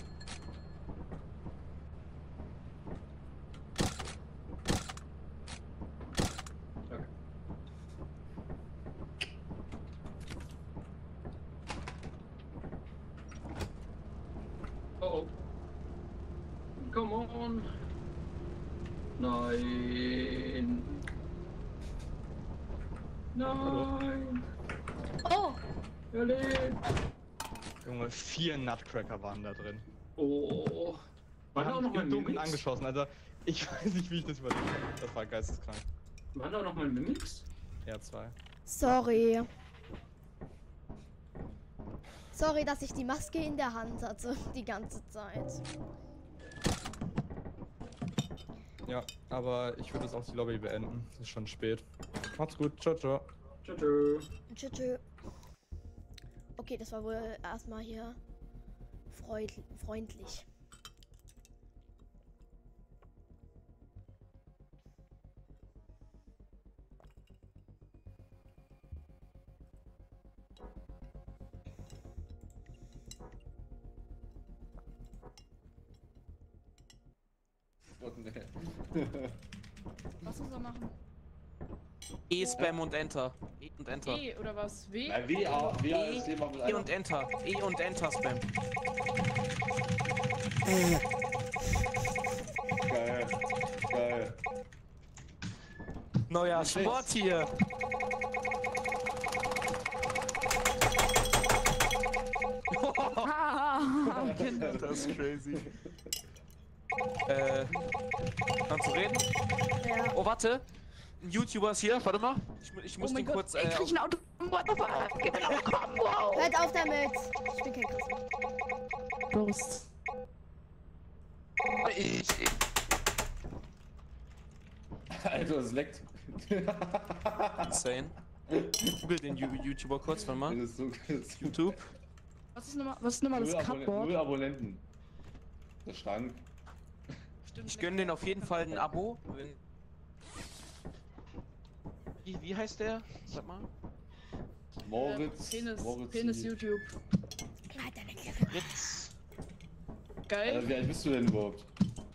Oh oh. Come on. Nein. Nein. Oh, Er lebt. Junge, vier Nutcracker waren da drin. Oh. Die Waren da auch haben noch mal im Dunkeln Mimics? angeschossen, Alter. Ich weiß nicht, wie ich das überlebt habe. Das war geisteskrank. Waren da auch noch mal Mimics? R zwei. Sorry. Sorry, dass ich die Maske in der Hand hatte die ganze Zeit. Ja, aber ich würde jetzt auch die Lobby beenden. Es ist schon spät. Macht's gut, ciao, ciao. Tschö, tschö. Tschö, tschö. Okay, das war wohl erstmal hier freud freundlich. Was muss er machen? E, Spam und Enter. E und Enter. E oder was? W? Na, wie, A, wie, A, ist jemand mit E einer... und Enter. E und Enter Spam. Geil, geil. Neuer Sport hier. Ah, Kinder. Das ist crazy. Äh, kannst du reden? Ja. Oh, warte. Ein YouTuber ist hier, warte mal. Ich, mu- ich muss Oh mein den Gott, kurz. ich Äh, krieg ein Auto. What the fuck? Gib mir noch Kram, wow. Hört auf damit! Ich bin kein Christ. Prost. ich, ich, Alter, es leckt. insane. Google den Ju- YouTuber kurz, warte mal. Das ist so, das ist YouTube. Was ist nochmal, was ist nochmal das null, Abonnenten, Cupboard? null Abonnenten. Der Schrank. Ich gönne den auf jeden Fall ein Abo. Wenn... Wie, wie heißt der? Sag mal. Moritz. Penis, Moritz Penis Sieg. YouTube. Fritz. Geil. Äh, wie alt bist du denn überhaupt?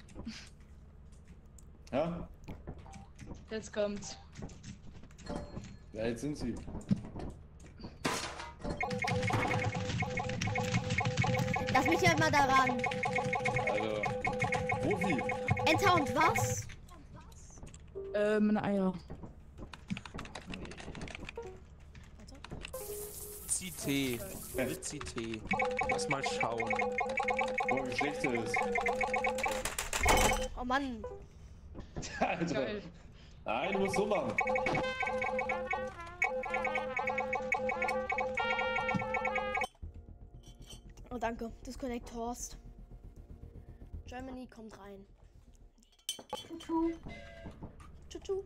Ja? Jetzt kommt's. Wie alt sind sie? Lass mich ja mal daran. Alter. Profi. Enter und was? Äh, meine Eier. C T. C T. Lass mal schauen. Boah, wie schlecht er ist. Oh Mann. Alter. Geil. Nein, du musst so machen. Oh danke. Disconnect Horst. Germany kommt rein. Tutu. Tutu.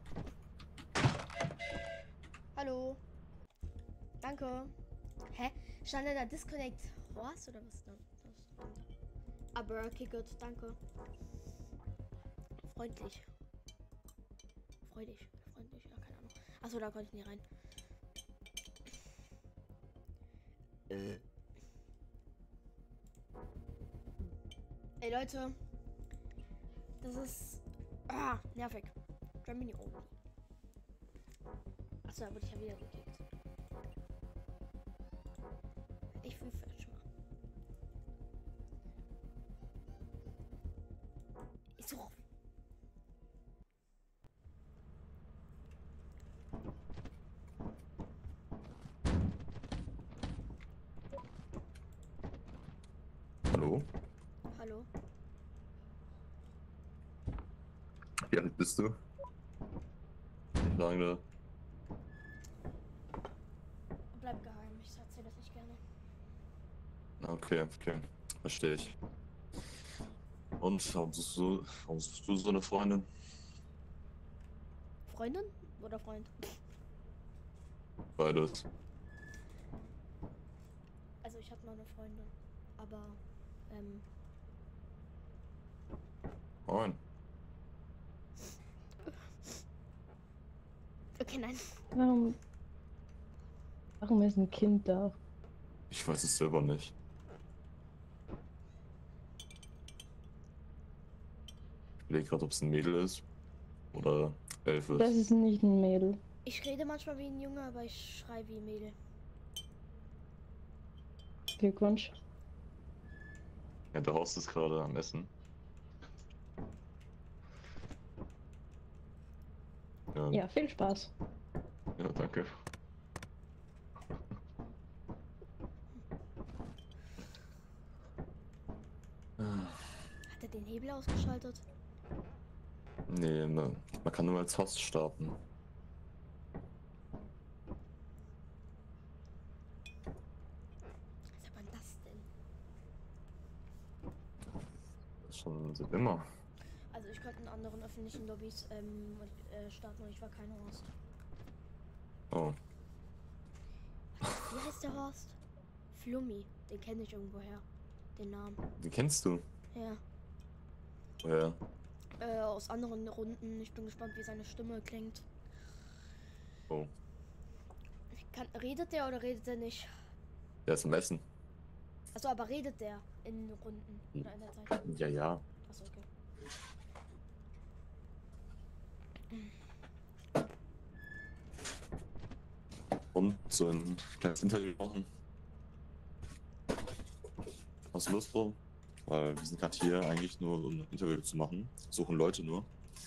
Hallo. Danke. Hä? Stand da Disconnect Horst oder was dann? Aber okay, gut, danke. Freundlich. Freudig. Freundlich, ja, keine Ahnung. Achso, da konnte ich nie rein. Äh. Ey Leute. Das ist. Ah, nervig. Germany only. Achso, da wurde ich ja wieder gekickt. Ich will falsch mal. Ich suche auf. Hallo? Hallo? Wie alt bist du? Nicht lange. Bleib geheim, ich erzähl das nicht gerne. Okay, okay. Verstehe ich. Und warum suchst du, warum suchst du so eine Freundin? Freundin oder Freund? Beides. Also ich hatte mal eine Freundin, aber ähm. Moin. Okay, nein. Warum, warum ist ein Kind da? Ich weiß es selber nicht. Ich überlege gerade, ob es ein Mädel ist. Oder elf Das ist. ist nicht ein Mädel. Ich rede manchmal wie ein Junge, aber ich schreibe wie ein Mädel. Glückwunsch. Ja, der Horst ist gerade am Essen. Ja, Ja, viel Spaß. ja danke. Hat er den Hebel ausgeschaltet? Nee, ne, man kann nur als Host starten. Was war das denn? Das ist schon seit immer. Also ich konnte in anderen öffentlichen Lobbys ähm, äh, starten und ich war kein Horst. Oh, Wie heißt der Horst? Flummi, den kenne ich irgendwoher. Den Namen. den kennst du? Ja. Woher? Äh, aus anderen Runden. Ich bin gespannt, wie seine Stimme klingt. Oh, Kann, redet der oder redet er nicht? der ist am Essen. Achso, aber redet der in Runden oder in der Zeit? Ja, ja. Achso, okay. Und so ein kleines Interview machen. Hast du Lust drauf? Weil wir sind gerade hier eigentlich nur, um ein Interview zu machen. Suchen Leute nur.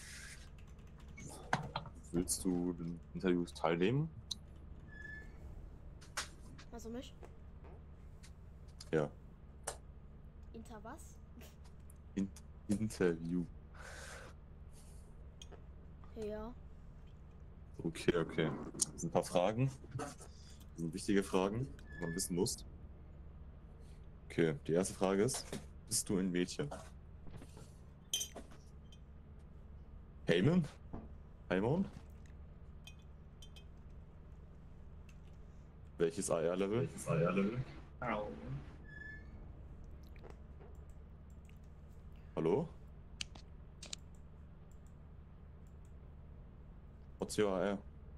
Willst du den Interviews teilnehmen? Also mich? Ja. Inter was? In Interview. Ja. Okay, okay. Das sind ein paar Fragen. Das sind wichtige Fragen, die man wissen muss. Okay, die erste Frage ist: Bist du ein Mädchen? Heyman? Haymon? Welches A R-Level? Welches A R-Level? Au. Hallo? What's your A R?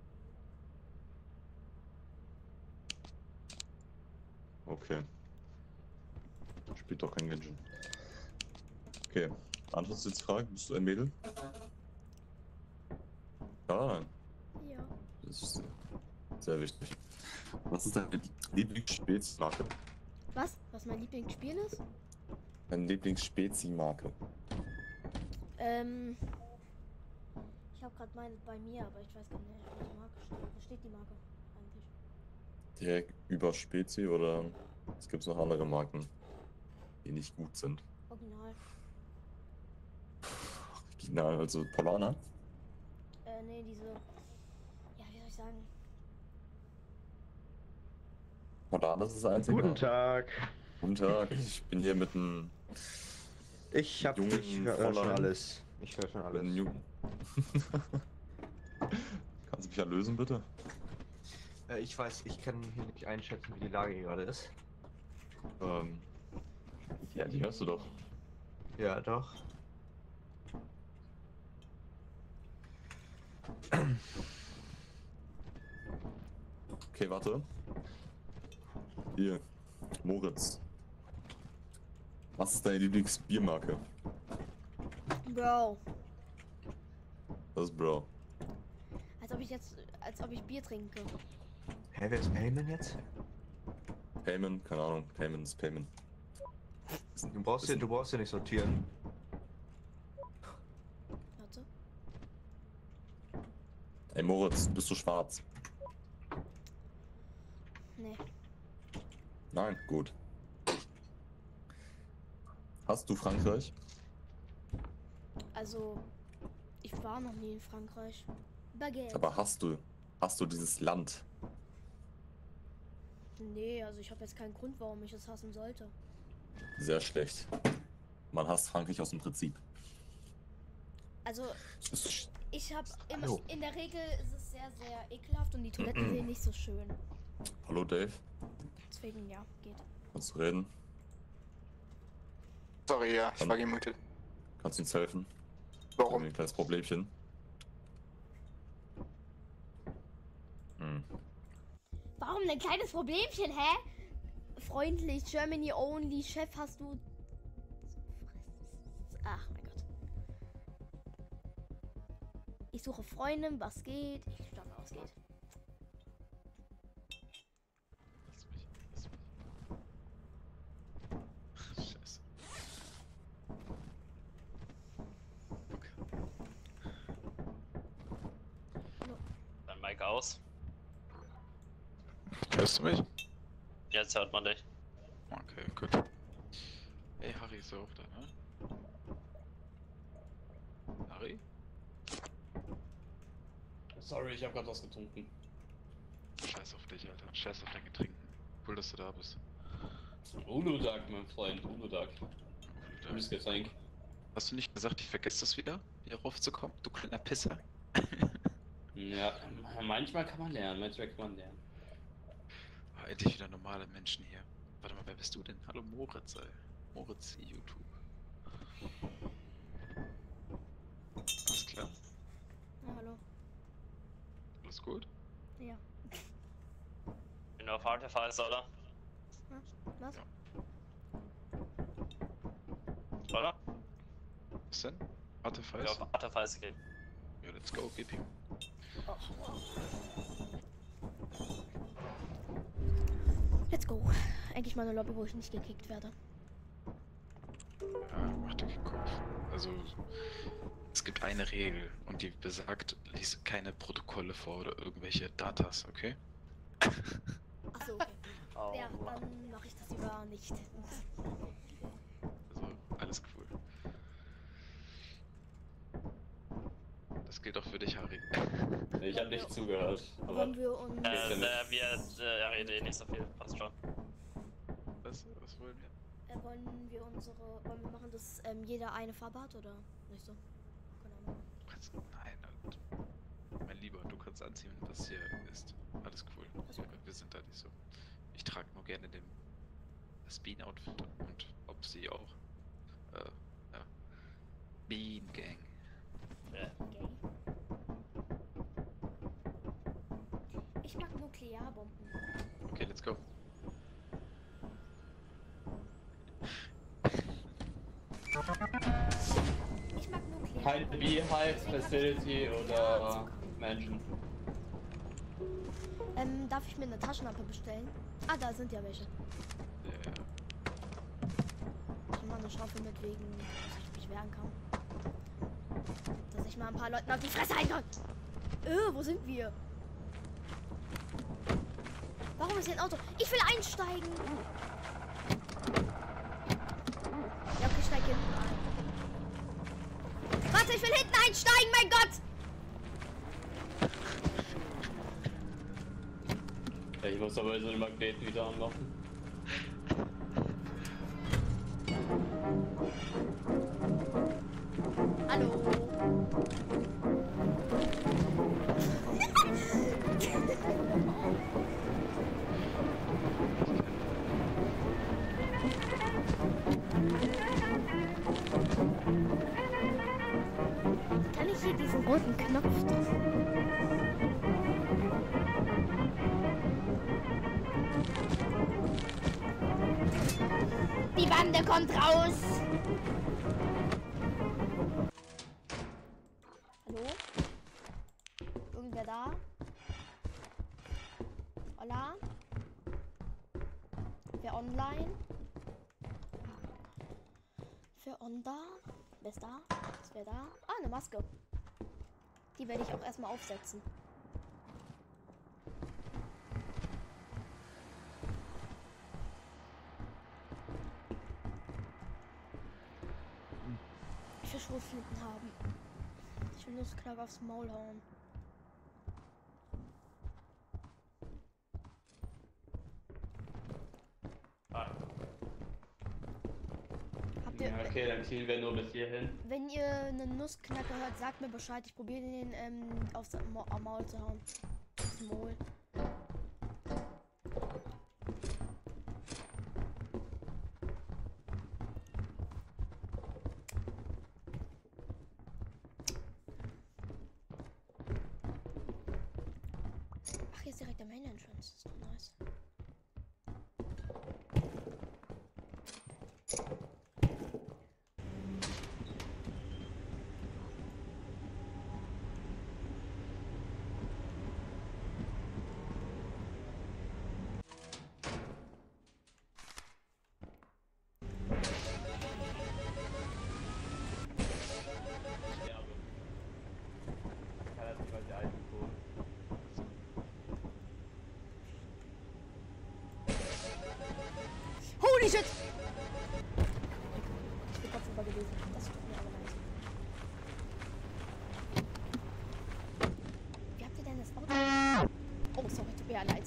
Okay. Spielt doch kein Genshin. Okay. Antwortest du jetzt die Frage? Bist du ein Mädel? Ja, nein. Ja. Das ist sehr wichtig. Was ist deine Lieblingsspezimarke? Was? Was mein Lieblingsspiel ist? Deine Lieblingsspezimarke? Ähm. Ich habe gerade meine bei mir, aber ich weiß gar nicht, wo die Marke steht. Wo steht die Marke eigentlich? Direkt über Spezi oder es gibt noch andere Marken, die nicht gut sind? Original. Original, also Polana? Äh, nee, diese. Ja, wie soll ich sagen? Polana ist das einzige. Guten Tag. Guten Tag, ich bin hier mit einem. Ich hab Jungen ich höre schon Fräulein. alles. Ich höre schon Mit alles. einem Jungen. Kannst du mich erlösen, bitte? Äh, ich weiß, ich kann hier nicht einschätzen, wie die Lage gerade ist. Ähm. Ja, die hörst du doch. Ja, doch. Okay, warte. Hier, Moritz. Was ist deine Lieblingsbiermarke? Bro. Das ist Bro. Als ob ich jetzt. Als ob ich Bier trinke. Hä, wer ist Payman jetzt? Payment, keine Ahnung. Payment ist Payment. Du brauchst ja, du brauchst ja nicht sortieren. Warte. Ey Moritz, bist du schwarz? Nee. Nein, gut. Hast du Frankreich? Also. Ich war noch nie in Frankreich. Baguette. Aber hast du, hast du dieses Land? Nee, also ich habe jetzt keinen Grund, warum ich es hassen sollte. Sehr schlecht. Man hasst Frankreich aus dem Prinzip. Also, Es ist- ich habe immer. Hallo. In der Regel ist es sehr, sehr ekelhaft und die Toiletten sehen nicht so schön. Hallo Dave, Deswegen, ja, geht. kannst du reden? Sorry, ja, ich Kann- war gemutet. Kannst du uns helfen? Warum? Ein kleines Problemchen. Hm. Warum ein kleines Problemchen, hä? Freundlich, Germany only, Chef, hast du. Ach mein Gott. Ich suche Freundin, was geht? Ich schau mal, was geht. Scheiße. Dein Mic aus. Hörst du mich? Jetzt hört man dich. Okay, gut. Hey, Harry ist ja auch da, ne? Harry? Sorry, ich hab grad was getrunken. Scheiß auf dich, Alter. Scheiß auf dein Getränk. Cool, dass du da bist. Uludag, mein Freund, Uludag. Gutes Getränk. Hast du nicht gesagt, ich vergesse das wieder, hier raufzukommen? Du kleiner Pisser. Ja, manchmal kann man lernen, manchmal kann man lernen. Ah, endlich wieder normale Menschen hier. Warte mal, wer bist du denn? Hallo Moritz, ey. Moritz, YouTube. Alles klar? Ja, hallo. Alles gut? Ja. Bin du auf Artifice, oder? Hm? Was? Oder? Was denn? Artifice? Ja, auf Artifice gehen. Ja, let's go, gib ihm. Oh. Let's go. Eigentlich mal eine Lobby, wo ich nicht gekickt werde. Ja, mach dir keinen Kopf. Also, es gibt eine Regel und die besagt, lies keine Protokolle vor oder irgendwelche Datas, okay? Achso, okay. Oh, Ja, wow. dann mache ich das lieber nicht. Also, alles cool. Das gilt auch für dich, Harry. Ich habe nicht zugehört. Aber Wollen wir uns... Äh, äh, wir, äh, er redet eh nicht so viel, passt schon. Was, was wollen wir? Äh, wollen wir unsere... Wollen wir machen, dass ähm, jeder eine Farbe hat, oder nicht so? Keine Ahnung. Was? Nein, halt. Mein Lieber, du kannst anziehen, was hier ist. Alles cool. Wir, wir sind da nicht so. Ich trage nur gerne den das Bean-Outfit und ob sie auch äh, ja. Bean Gang. Ja. Okay. Ich mag Nuklearbomben. Okay, let's go. Ich mag Nuklearbomben. Kein Beehive, Facility oder Mansion. Ähm, darf ich mir eine Taschenlampe bestellen? Ah, da sind ja welche. Ja, ja. Ich mal eine Schaufel mit wegen, dass ich mich wehren kann. Dass ich mal ein paar Leuten auf die Fresse hauen kann. Äh, wo sind wir? Warum ist hier ein Auto? Ich will einsteigen. Ja, okay, ich steig hinten ein. Warte, ich will hinten einsteigen, mein Gott! Ich muss aber so den Magneten wieder anmachen. Hallo. Kann ich hier diesen roten Knopf drücken? Die Bande kommt raus! Hallo? Irgendwer da? Hola? Wer online? Wer on da? Wer ist da? Ist wer da? Ah, eine Maske. Die werde ich auch erstmal aufsetzen. Ich will Schrotflinten haben. Ich will das Knall aufs Maul hauen. Ah. Habt ihr, Okay, dann ziehen wir nur bis hierhin. wenn ihr einen Nussknacker hört, sagt mir Bescheid. Ich probiere den ähm, aufs Ma am Maul zu hauen. Aufs Maul. Ach, hier ist direkt der Main Entrance. Das ist doch nice. Holy shit! Ich bin kopfüber gewesen. Das tut mir aber leid. Wie habt ihr denn das Auto? Oh, sorry, tut mir ja leid.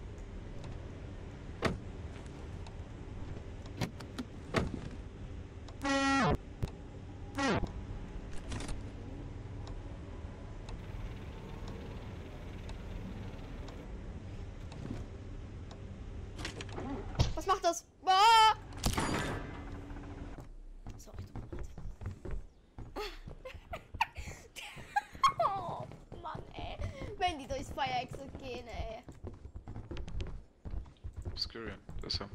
Was macht das? Ah! Sorry, tut mir leid. Oh, Mann, ey. Wenn die durchs Fire Exit gehen, ey. Obscurion, das ist er.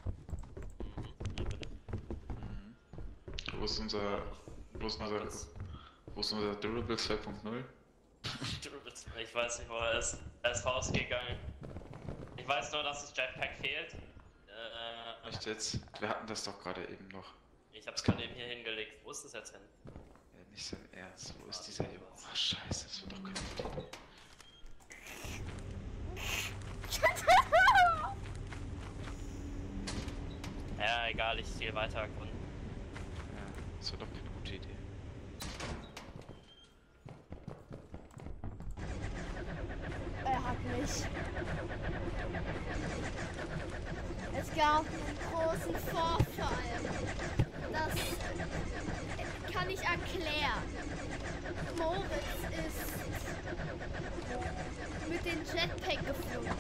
Mhm. Wo ist unser. Wo ist unser. Wo ist unser Durable zwei Punkt null? Ich weiß nicht, wo er ist. Er ist rausgegangen. Ich weiß nur, dass das Jetpack fehlt. Äh, Echt jetzt? Wir hatten das doch gerade eben noch. ich hab's gerade eben hier hingelegt. Wo ist das jetzt hin? Ja, nicht so im Ernst. Wo ist dieser Junge? Ach, scheiße, das wird doch kein Problem. Ja, egal, ich ziehe weiter erkunden. Ja, das war doch keine gute Idee. Er hat mich. Es gab einen großen Vorfall. Das kann ich erklären. Moritz ist mit dem Jetpack geflogen.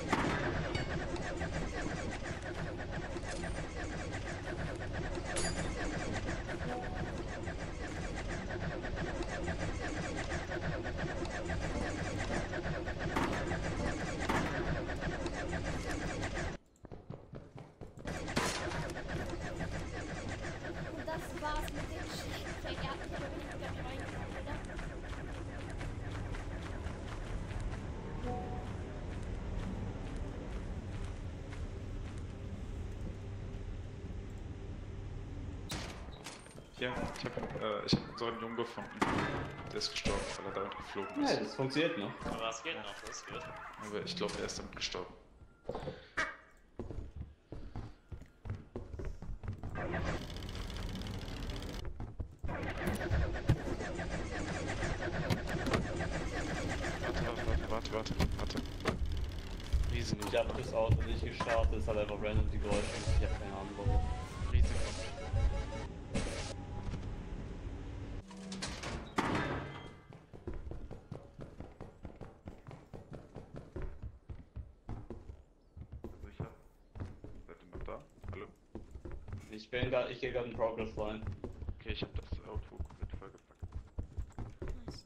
Und das war's mit dem Jetpack. Er hat mich aber nicht wieder reingekommen, oder? Ja, ich hab, äh, ich hab so einen Jungen gefunden. Der ist gestorben, weil er damit geflogen ist. Ja, das funktioniert noch. Aber es geht noch, das ist gut. Aber ich glaube, er ist damit gestorben. Warte, warte, warte, warte, warte. Riese Ich hab das Auto nicht gestartet, es hat einfach random die Geräusche. Ich hab keine Ahnung warum. Riese kommt. Sicher? Seid ihr noch da? Hallo? Ich bin grad, ich geh grad in Progress Line. Okay, ich hab das Auto komplett vollgepackt. Nice.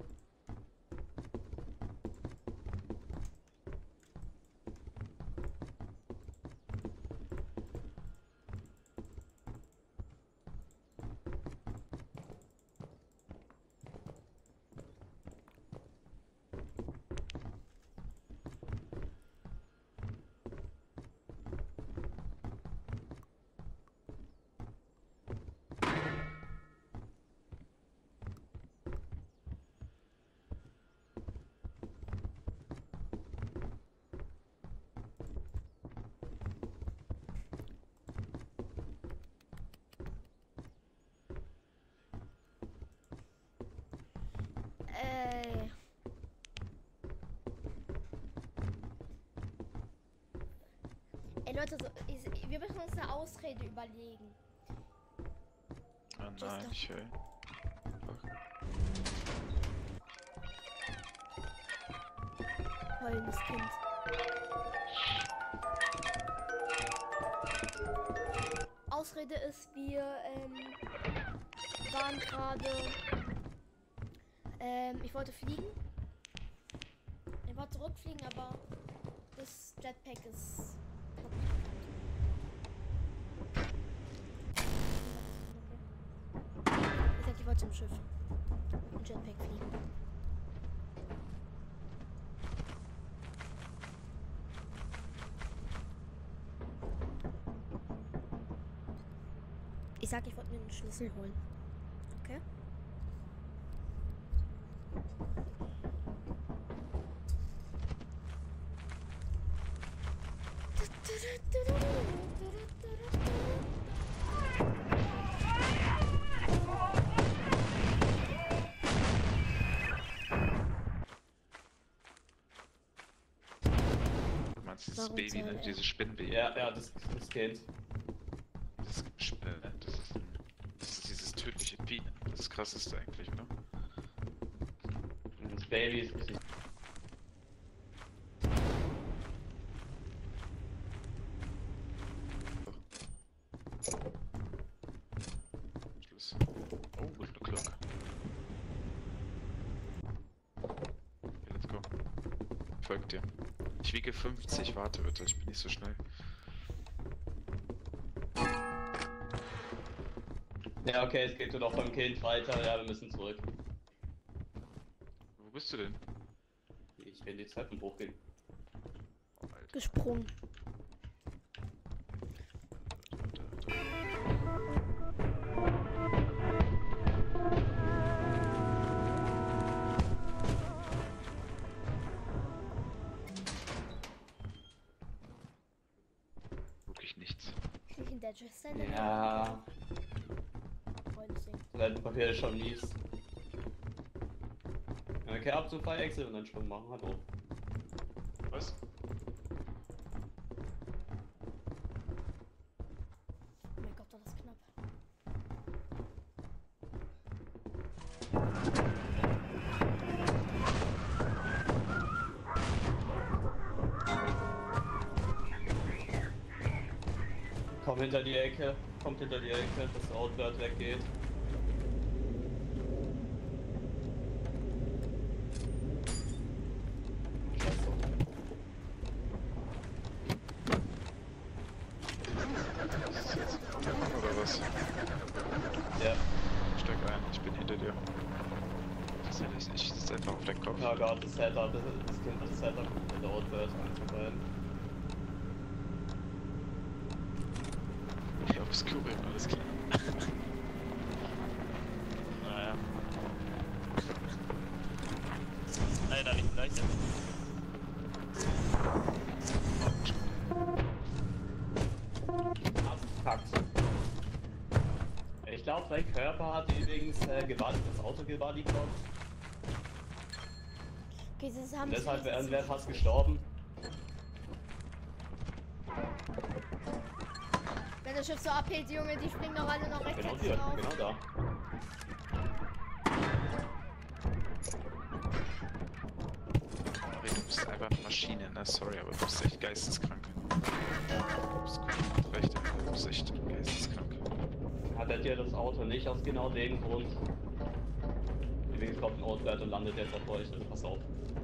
Äh. Ey Leute, so, ich, wir müssen uns eine Ausrede überlegen. Ah nein, ich höre. Heulendes Kind. Ausrede ist, wir ähm, waren gerade. Ähm, ich wollte fliegen. Ich wollte zurückfliegen, aber das Jetpack ist kaputt. Ich sag, ich wollte zum Schiff. Mit dem Jetpack fliegen. Ich sag, ich wollte mir einen Schlüssel holen. Okay? Du meinst dieses Warum Baby, soll ne? er? Dieses Spinnenbaby. Ja, ja, das, das geht. Das, Sp- äh, das, ist, das ist dieses tödliche Vieh. Das ist das krasseste eigentlich, ne? Und das Baby ist richtig. Schluss. Oh, gut, eine Glocke. Okay, let's go. Folgt dir. Ich wiege fünfzig, warte bitte, ich bin nicht so schnell. Ja, okay, es geht nur noch beim Kind weiter. Ja, wir müssen zurück. Wo bist du denn? Ich bin die Treppen hochgehen. Oh, Alter. Gesprungen. Wirklich nichts. Ich lieg in welche ist denn? Ja. Freundesding. Toilettenpapier ist schon mies. Okay, ab zu Fire Exit und dann Sprung machen, hallo. Was? Oh mein Gott, war das knapp. Komm hinter die Ecke, kommt hinter die Ecke, dass der Outward weggeht. Oder was? Ja. Steig ein, ich bin hinter dir. Das hätte ich nicht, das ist einfach auf deinen Kopf. Ja, Gott, das Setup, das, das Kind, das Setup kommt hinter Outward anzubeiden. Ja, obscure, alles klar. Naja. Ey, da liegt Leiche. Abgepackt. Ich glaube, sein Körper hat übrigens äh, Gewalt, das Auto Gewalt geklaut. Okay, das haben Und deshalb sie- wären wir fast gestorben. Wenn das Schiff so abhebt, Junge, die springen doch alle noch Genau rechtzeitig hier, drauf. genau da. Harry, du bist einfach eine Maschine, ne? Sorry, aber du bist echt geisteskrank. Du bist komplett recht, du bist echt geisteskrank. Hat er dir das Auto nicht aus genau dem Grund? Übrigens kommt ein Outwert und landet jetzt auf euch, also pass auf.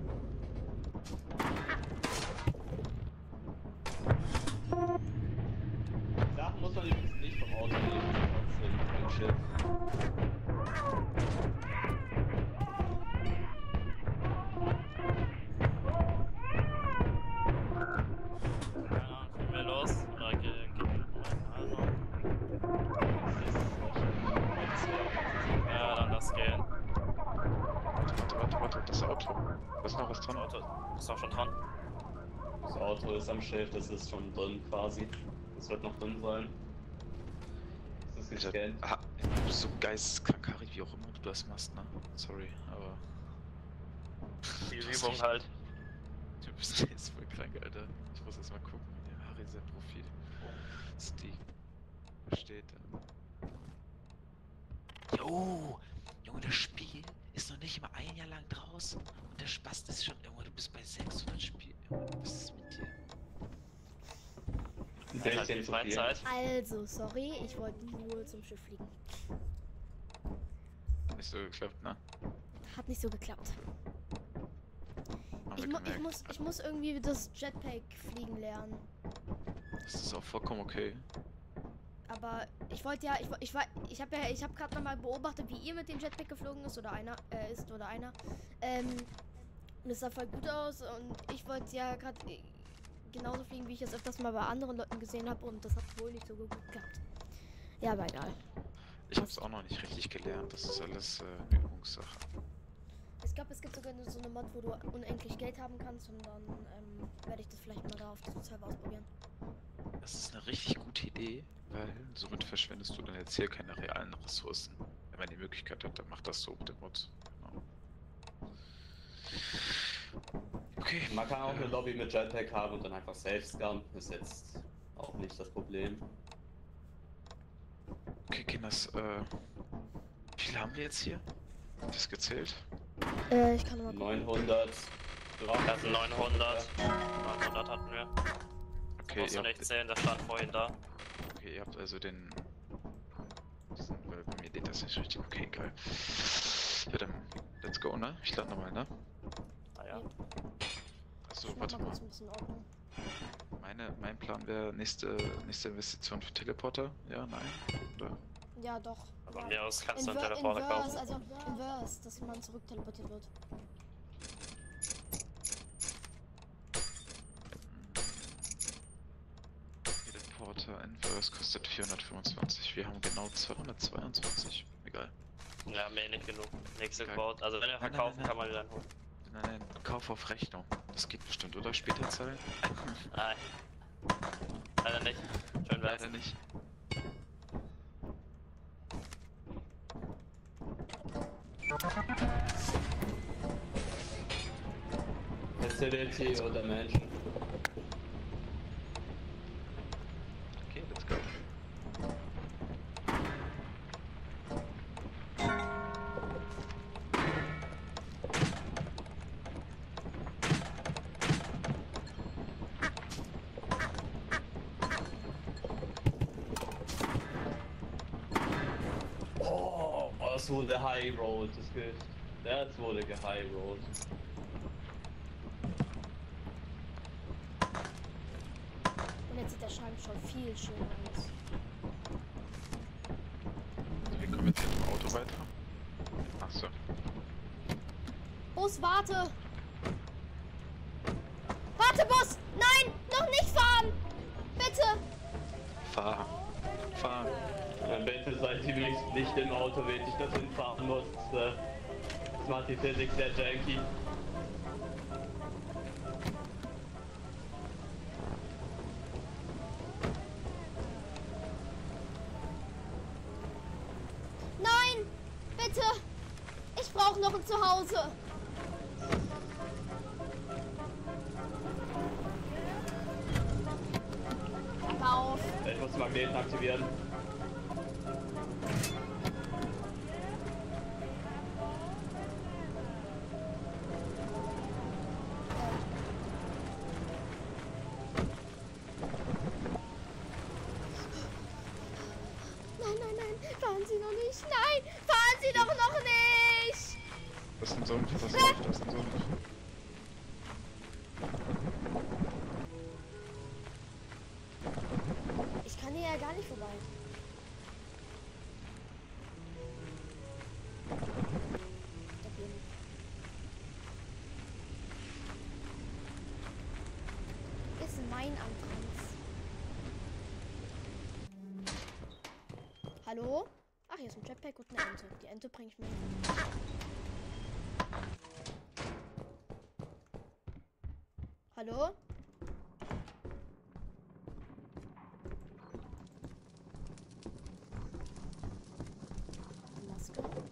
Da muss man übrigens nicht vom Auto nehmen, trotzdem beim Schiff. Keine Ahnung, kommen wir los? Oder gehen wir also. Ja, dann lass gehen. Warte, warte, warte, das Auto. Da ist noch was dran. Das Auto ist auch schon dran. Das Auto ist am Schiff, das ist schon drin quasi. Das wird noch drin sein. Das ist gescannt. Ah, du bist so geisteskrank, Harry, wie auch immer du das machst, ne? Sorry, aber... Die Du hast Übung echt- halt. Du bist jetzt voll krank, Alter. Ich muss erst mal gucken. Ja, Harry, sein Profil. Stieg. Was steht da? Jo! Junge, das Spiel ist noch nicht mal ein Jahr lang draußen. Und der Spaß ist schon... Junge, du bist bei sechshundert Spielen. Junge, was ist mit dir? Der ist jetzt Freizeit. Also, sorry, ich wollte nur zum Schiff fliegen. Hat nicht so geklappt, ne? Hat nicht so geklappt. Haben Ich, wir mu ich, gemerkt. muss, ich muss irgendwie das Jetpack fliegen lernen. Das ist auch vollkommen okay. Aber ich wollte ja, ich, wo- ich war, ich habe ja, ich habe gerade nochmal beobachtet, wie ihr mit dem Jetpack geflogen ist oder einer, äh, ist oder einer. Ähm, und es sah voll gut aus und ich wollte ja gerade genauso fliegen, wie ich es öfters mal bei anderen Leuten gesehen habe und das hat wohl nicht so gut geklappt. Ja, aber egal. Ich hab's auch noch nicht richtig gelernt. Das ist alles äh, Übungssache. Ich glaube, es gibt sogar so eine Mod, wo du unendlich Geld haben kannst und dann ähm, werde ich das vielleicht mal da auf diesem Server ausprobieren. Das ist eine richtig gute Idee, weil somit verschwendest du dann jetzt hier keine realen Ressourcen. Wenn man die Möglichkeit hat, dann macht das so mit dem Mod. Genau. Okay. Man kann auch eine Lobby mit Jetpack haben und dann einfach safe scam. Ist jetzt auch nicht das Problem. Okay, Kinders, äh. Wie viele haben wir jetzt hier? Hab ich das gezählt? Äh, ich kann mal gucken. neunhundert. Also neunhundert. neunhundert hatten wir. Okay, Musst du ihr nicht habt, zählen, der stand vorhin da. okay, ihr habt also den. diesen- Weil bei mir geht das nicht richtig. Okay, geil. Ja, dann, let's go, ne? Ich lade nochmal, ne? Ah ja. Achso, Ich mach warte mal mal. kurz ein bisschen Ordnung. Meine, mein Plan wäre nächste, nächste Investition für Teleporter. Ja, nein? Oder? Ja, doch. Von Ja. mir aus kannst du In einen Ver- Teleporter Inverse, kaufen. also Inverse, dass man zurück teleportiert wird. Teleporter Inverse kostet vierhundertfünfundzwanzig. Wir haben genau zweihundertzweiundzwanzig. Egal. Ja, mehr nicht genug. Nächste Geil. Quote. Also wenn wir Nein, nein, verkaufen, nein, kann man wieder holen. Nein, nein, Kauf auf Rechnung. Das geht bestimmt, oder? Später zahlen? Nein. Leider nicht. Schön wär's. Leider nicht. Facility oder Menschen. Okay, let's go. Oh, das wurde High Rolled, das geht. Das wurde gehigh rolled. Und jetzt sieht der Schrank schon viel schöner aus. Wie kommen wir jetzt hier im Auto weiter? Achso. Bus, warte! Warte, Bus! Nein! Noch nicht fahren! Bitte! Fahr. Fahr. Ja, bitte seid ihr wenigstens nicht im Auto, wenn ich das hinfahren muss. Das macht die Physik sehr janky. Nein! Bitte! Ich brauche noch ein Zuhause! Pass auf! Ich muss Magneten aktivieren. Nein, nein, nein! Fahren Sie noch nicht! Nein! Fahren Sie doch noch nicht! Das ist ein Sumpf, das ist ein Sumpf, das ist ein Sumpf. Ich kann hier ja gar nicht vorbei. Da bin ich. Ist mein Antanz. Hallo? Ach, hier ist ein Jetpack und eine Ente. Die Ente bringe ich mir. Hallo? Maske. Hm.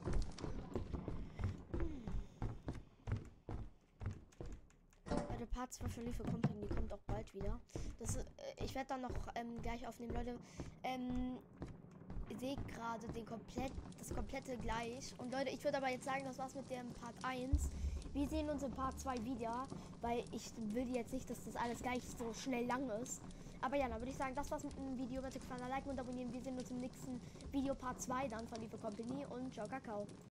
Ja, der Part zwei für Liefer Company kommt auch bald wieder. Das, äh, ich werde dann noch ähm, gleich aufnehmen, Leute. Ähm, ihr seht gerade den komplett, das komplette gleich. Und Leute, ich würde aber jetzt sagen, das war's mit dem Part eins. Wir sehen uns in Part zwei wieder, weil ich will jetzt nicht, dass das alles gleich so schnell lang ist. Aber ja, dann würde ich sagen, das war's mit dem Video. Bitte gefallen, liken und abonnieren. Wir sehen uns im nächsten Video Part zwei dann von Liefer Company und ciao, Kakao.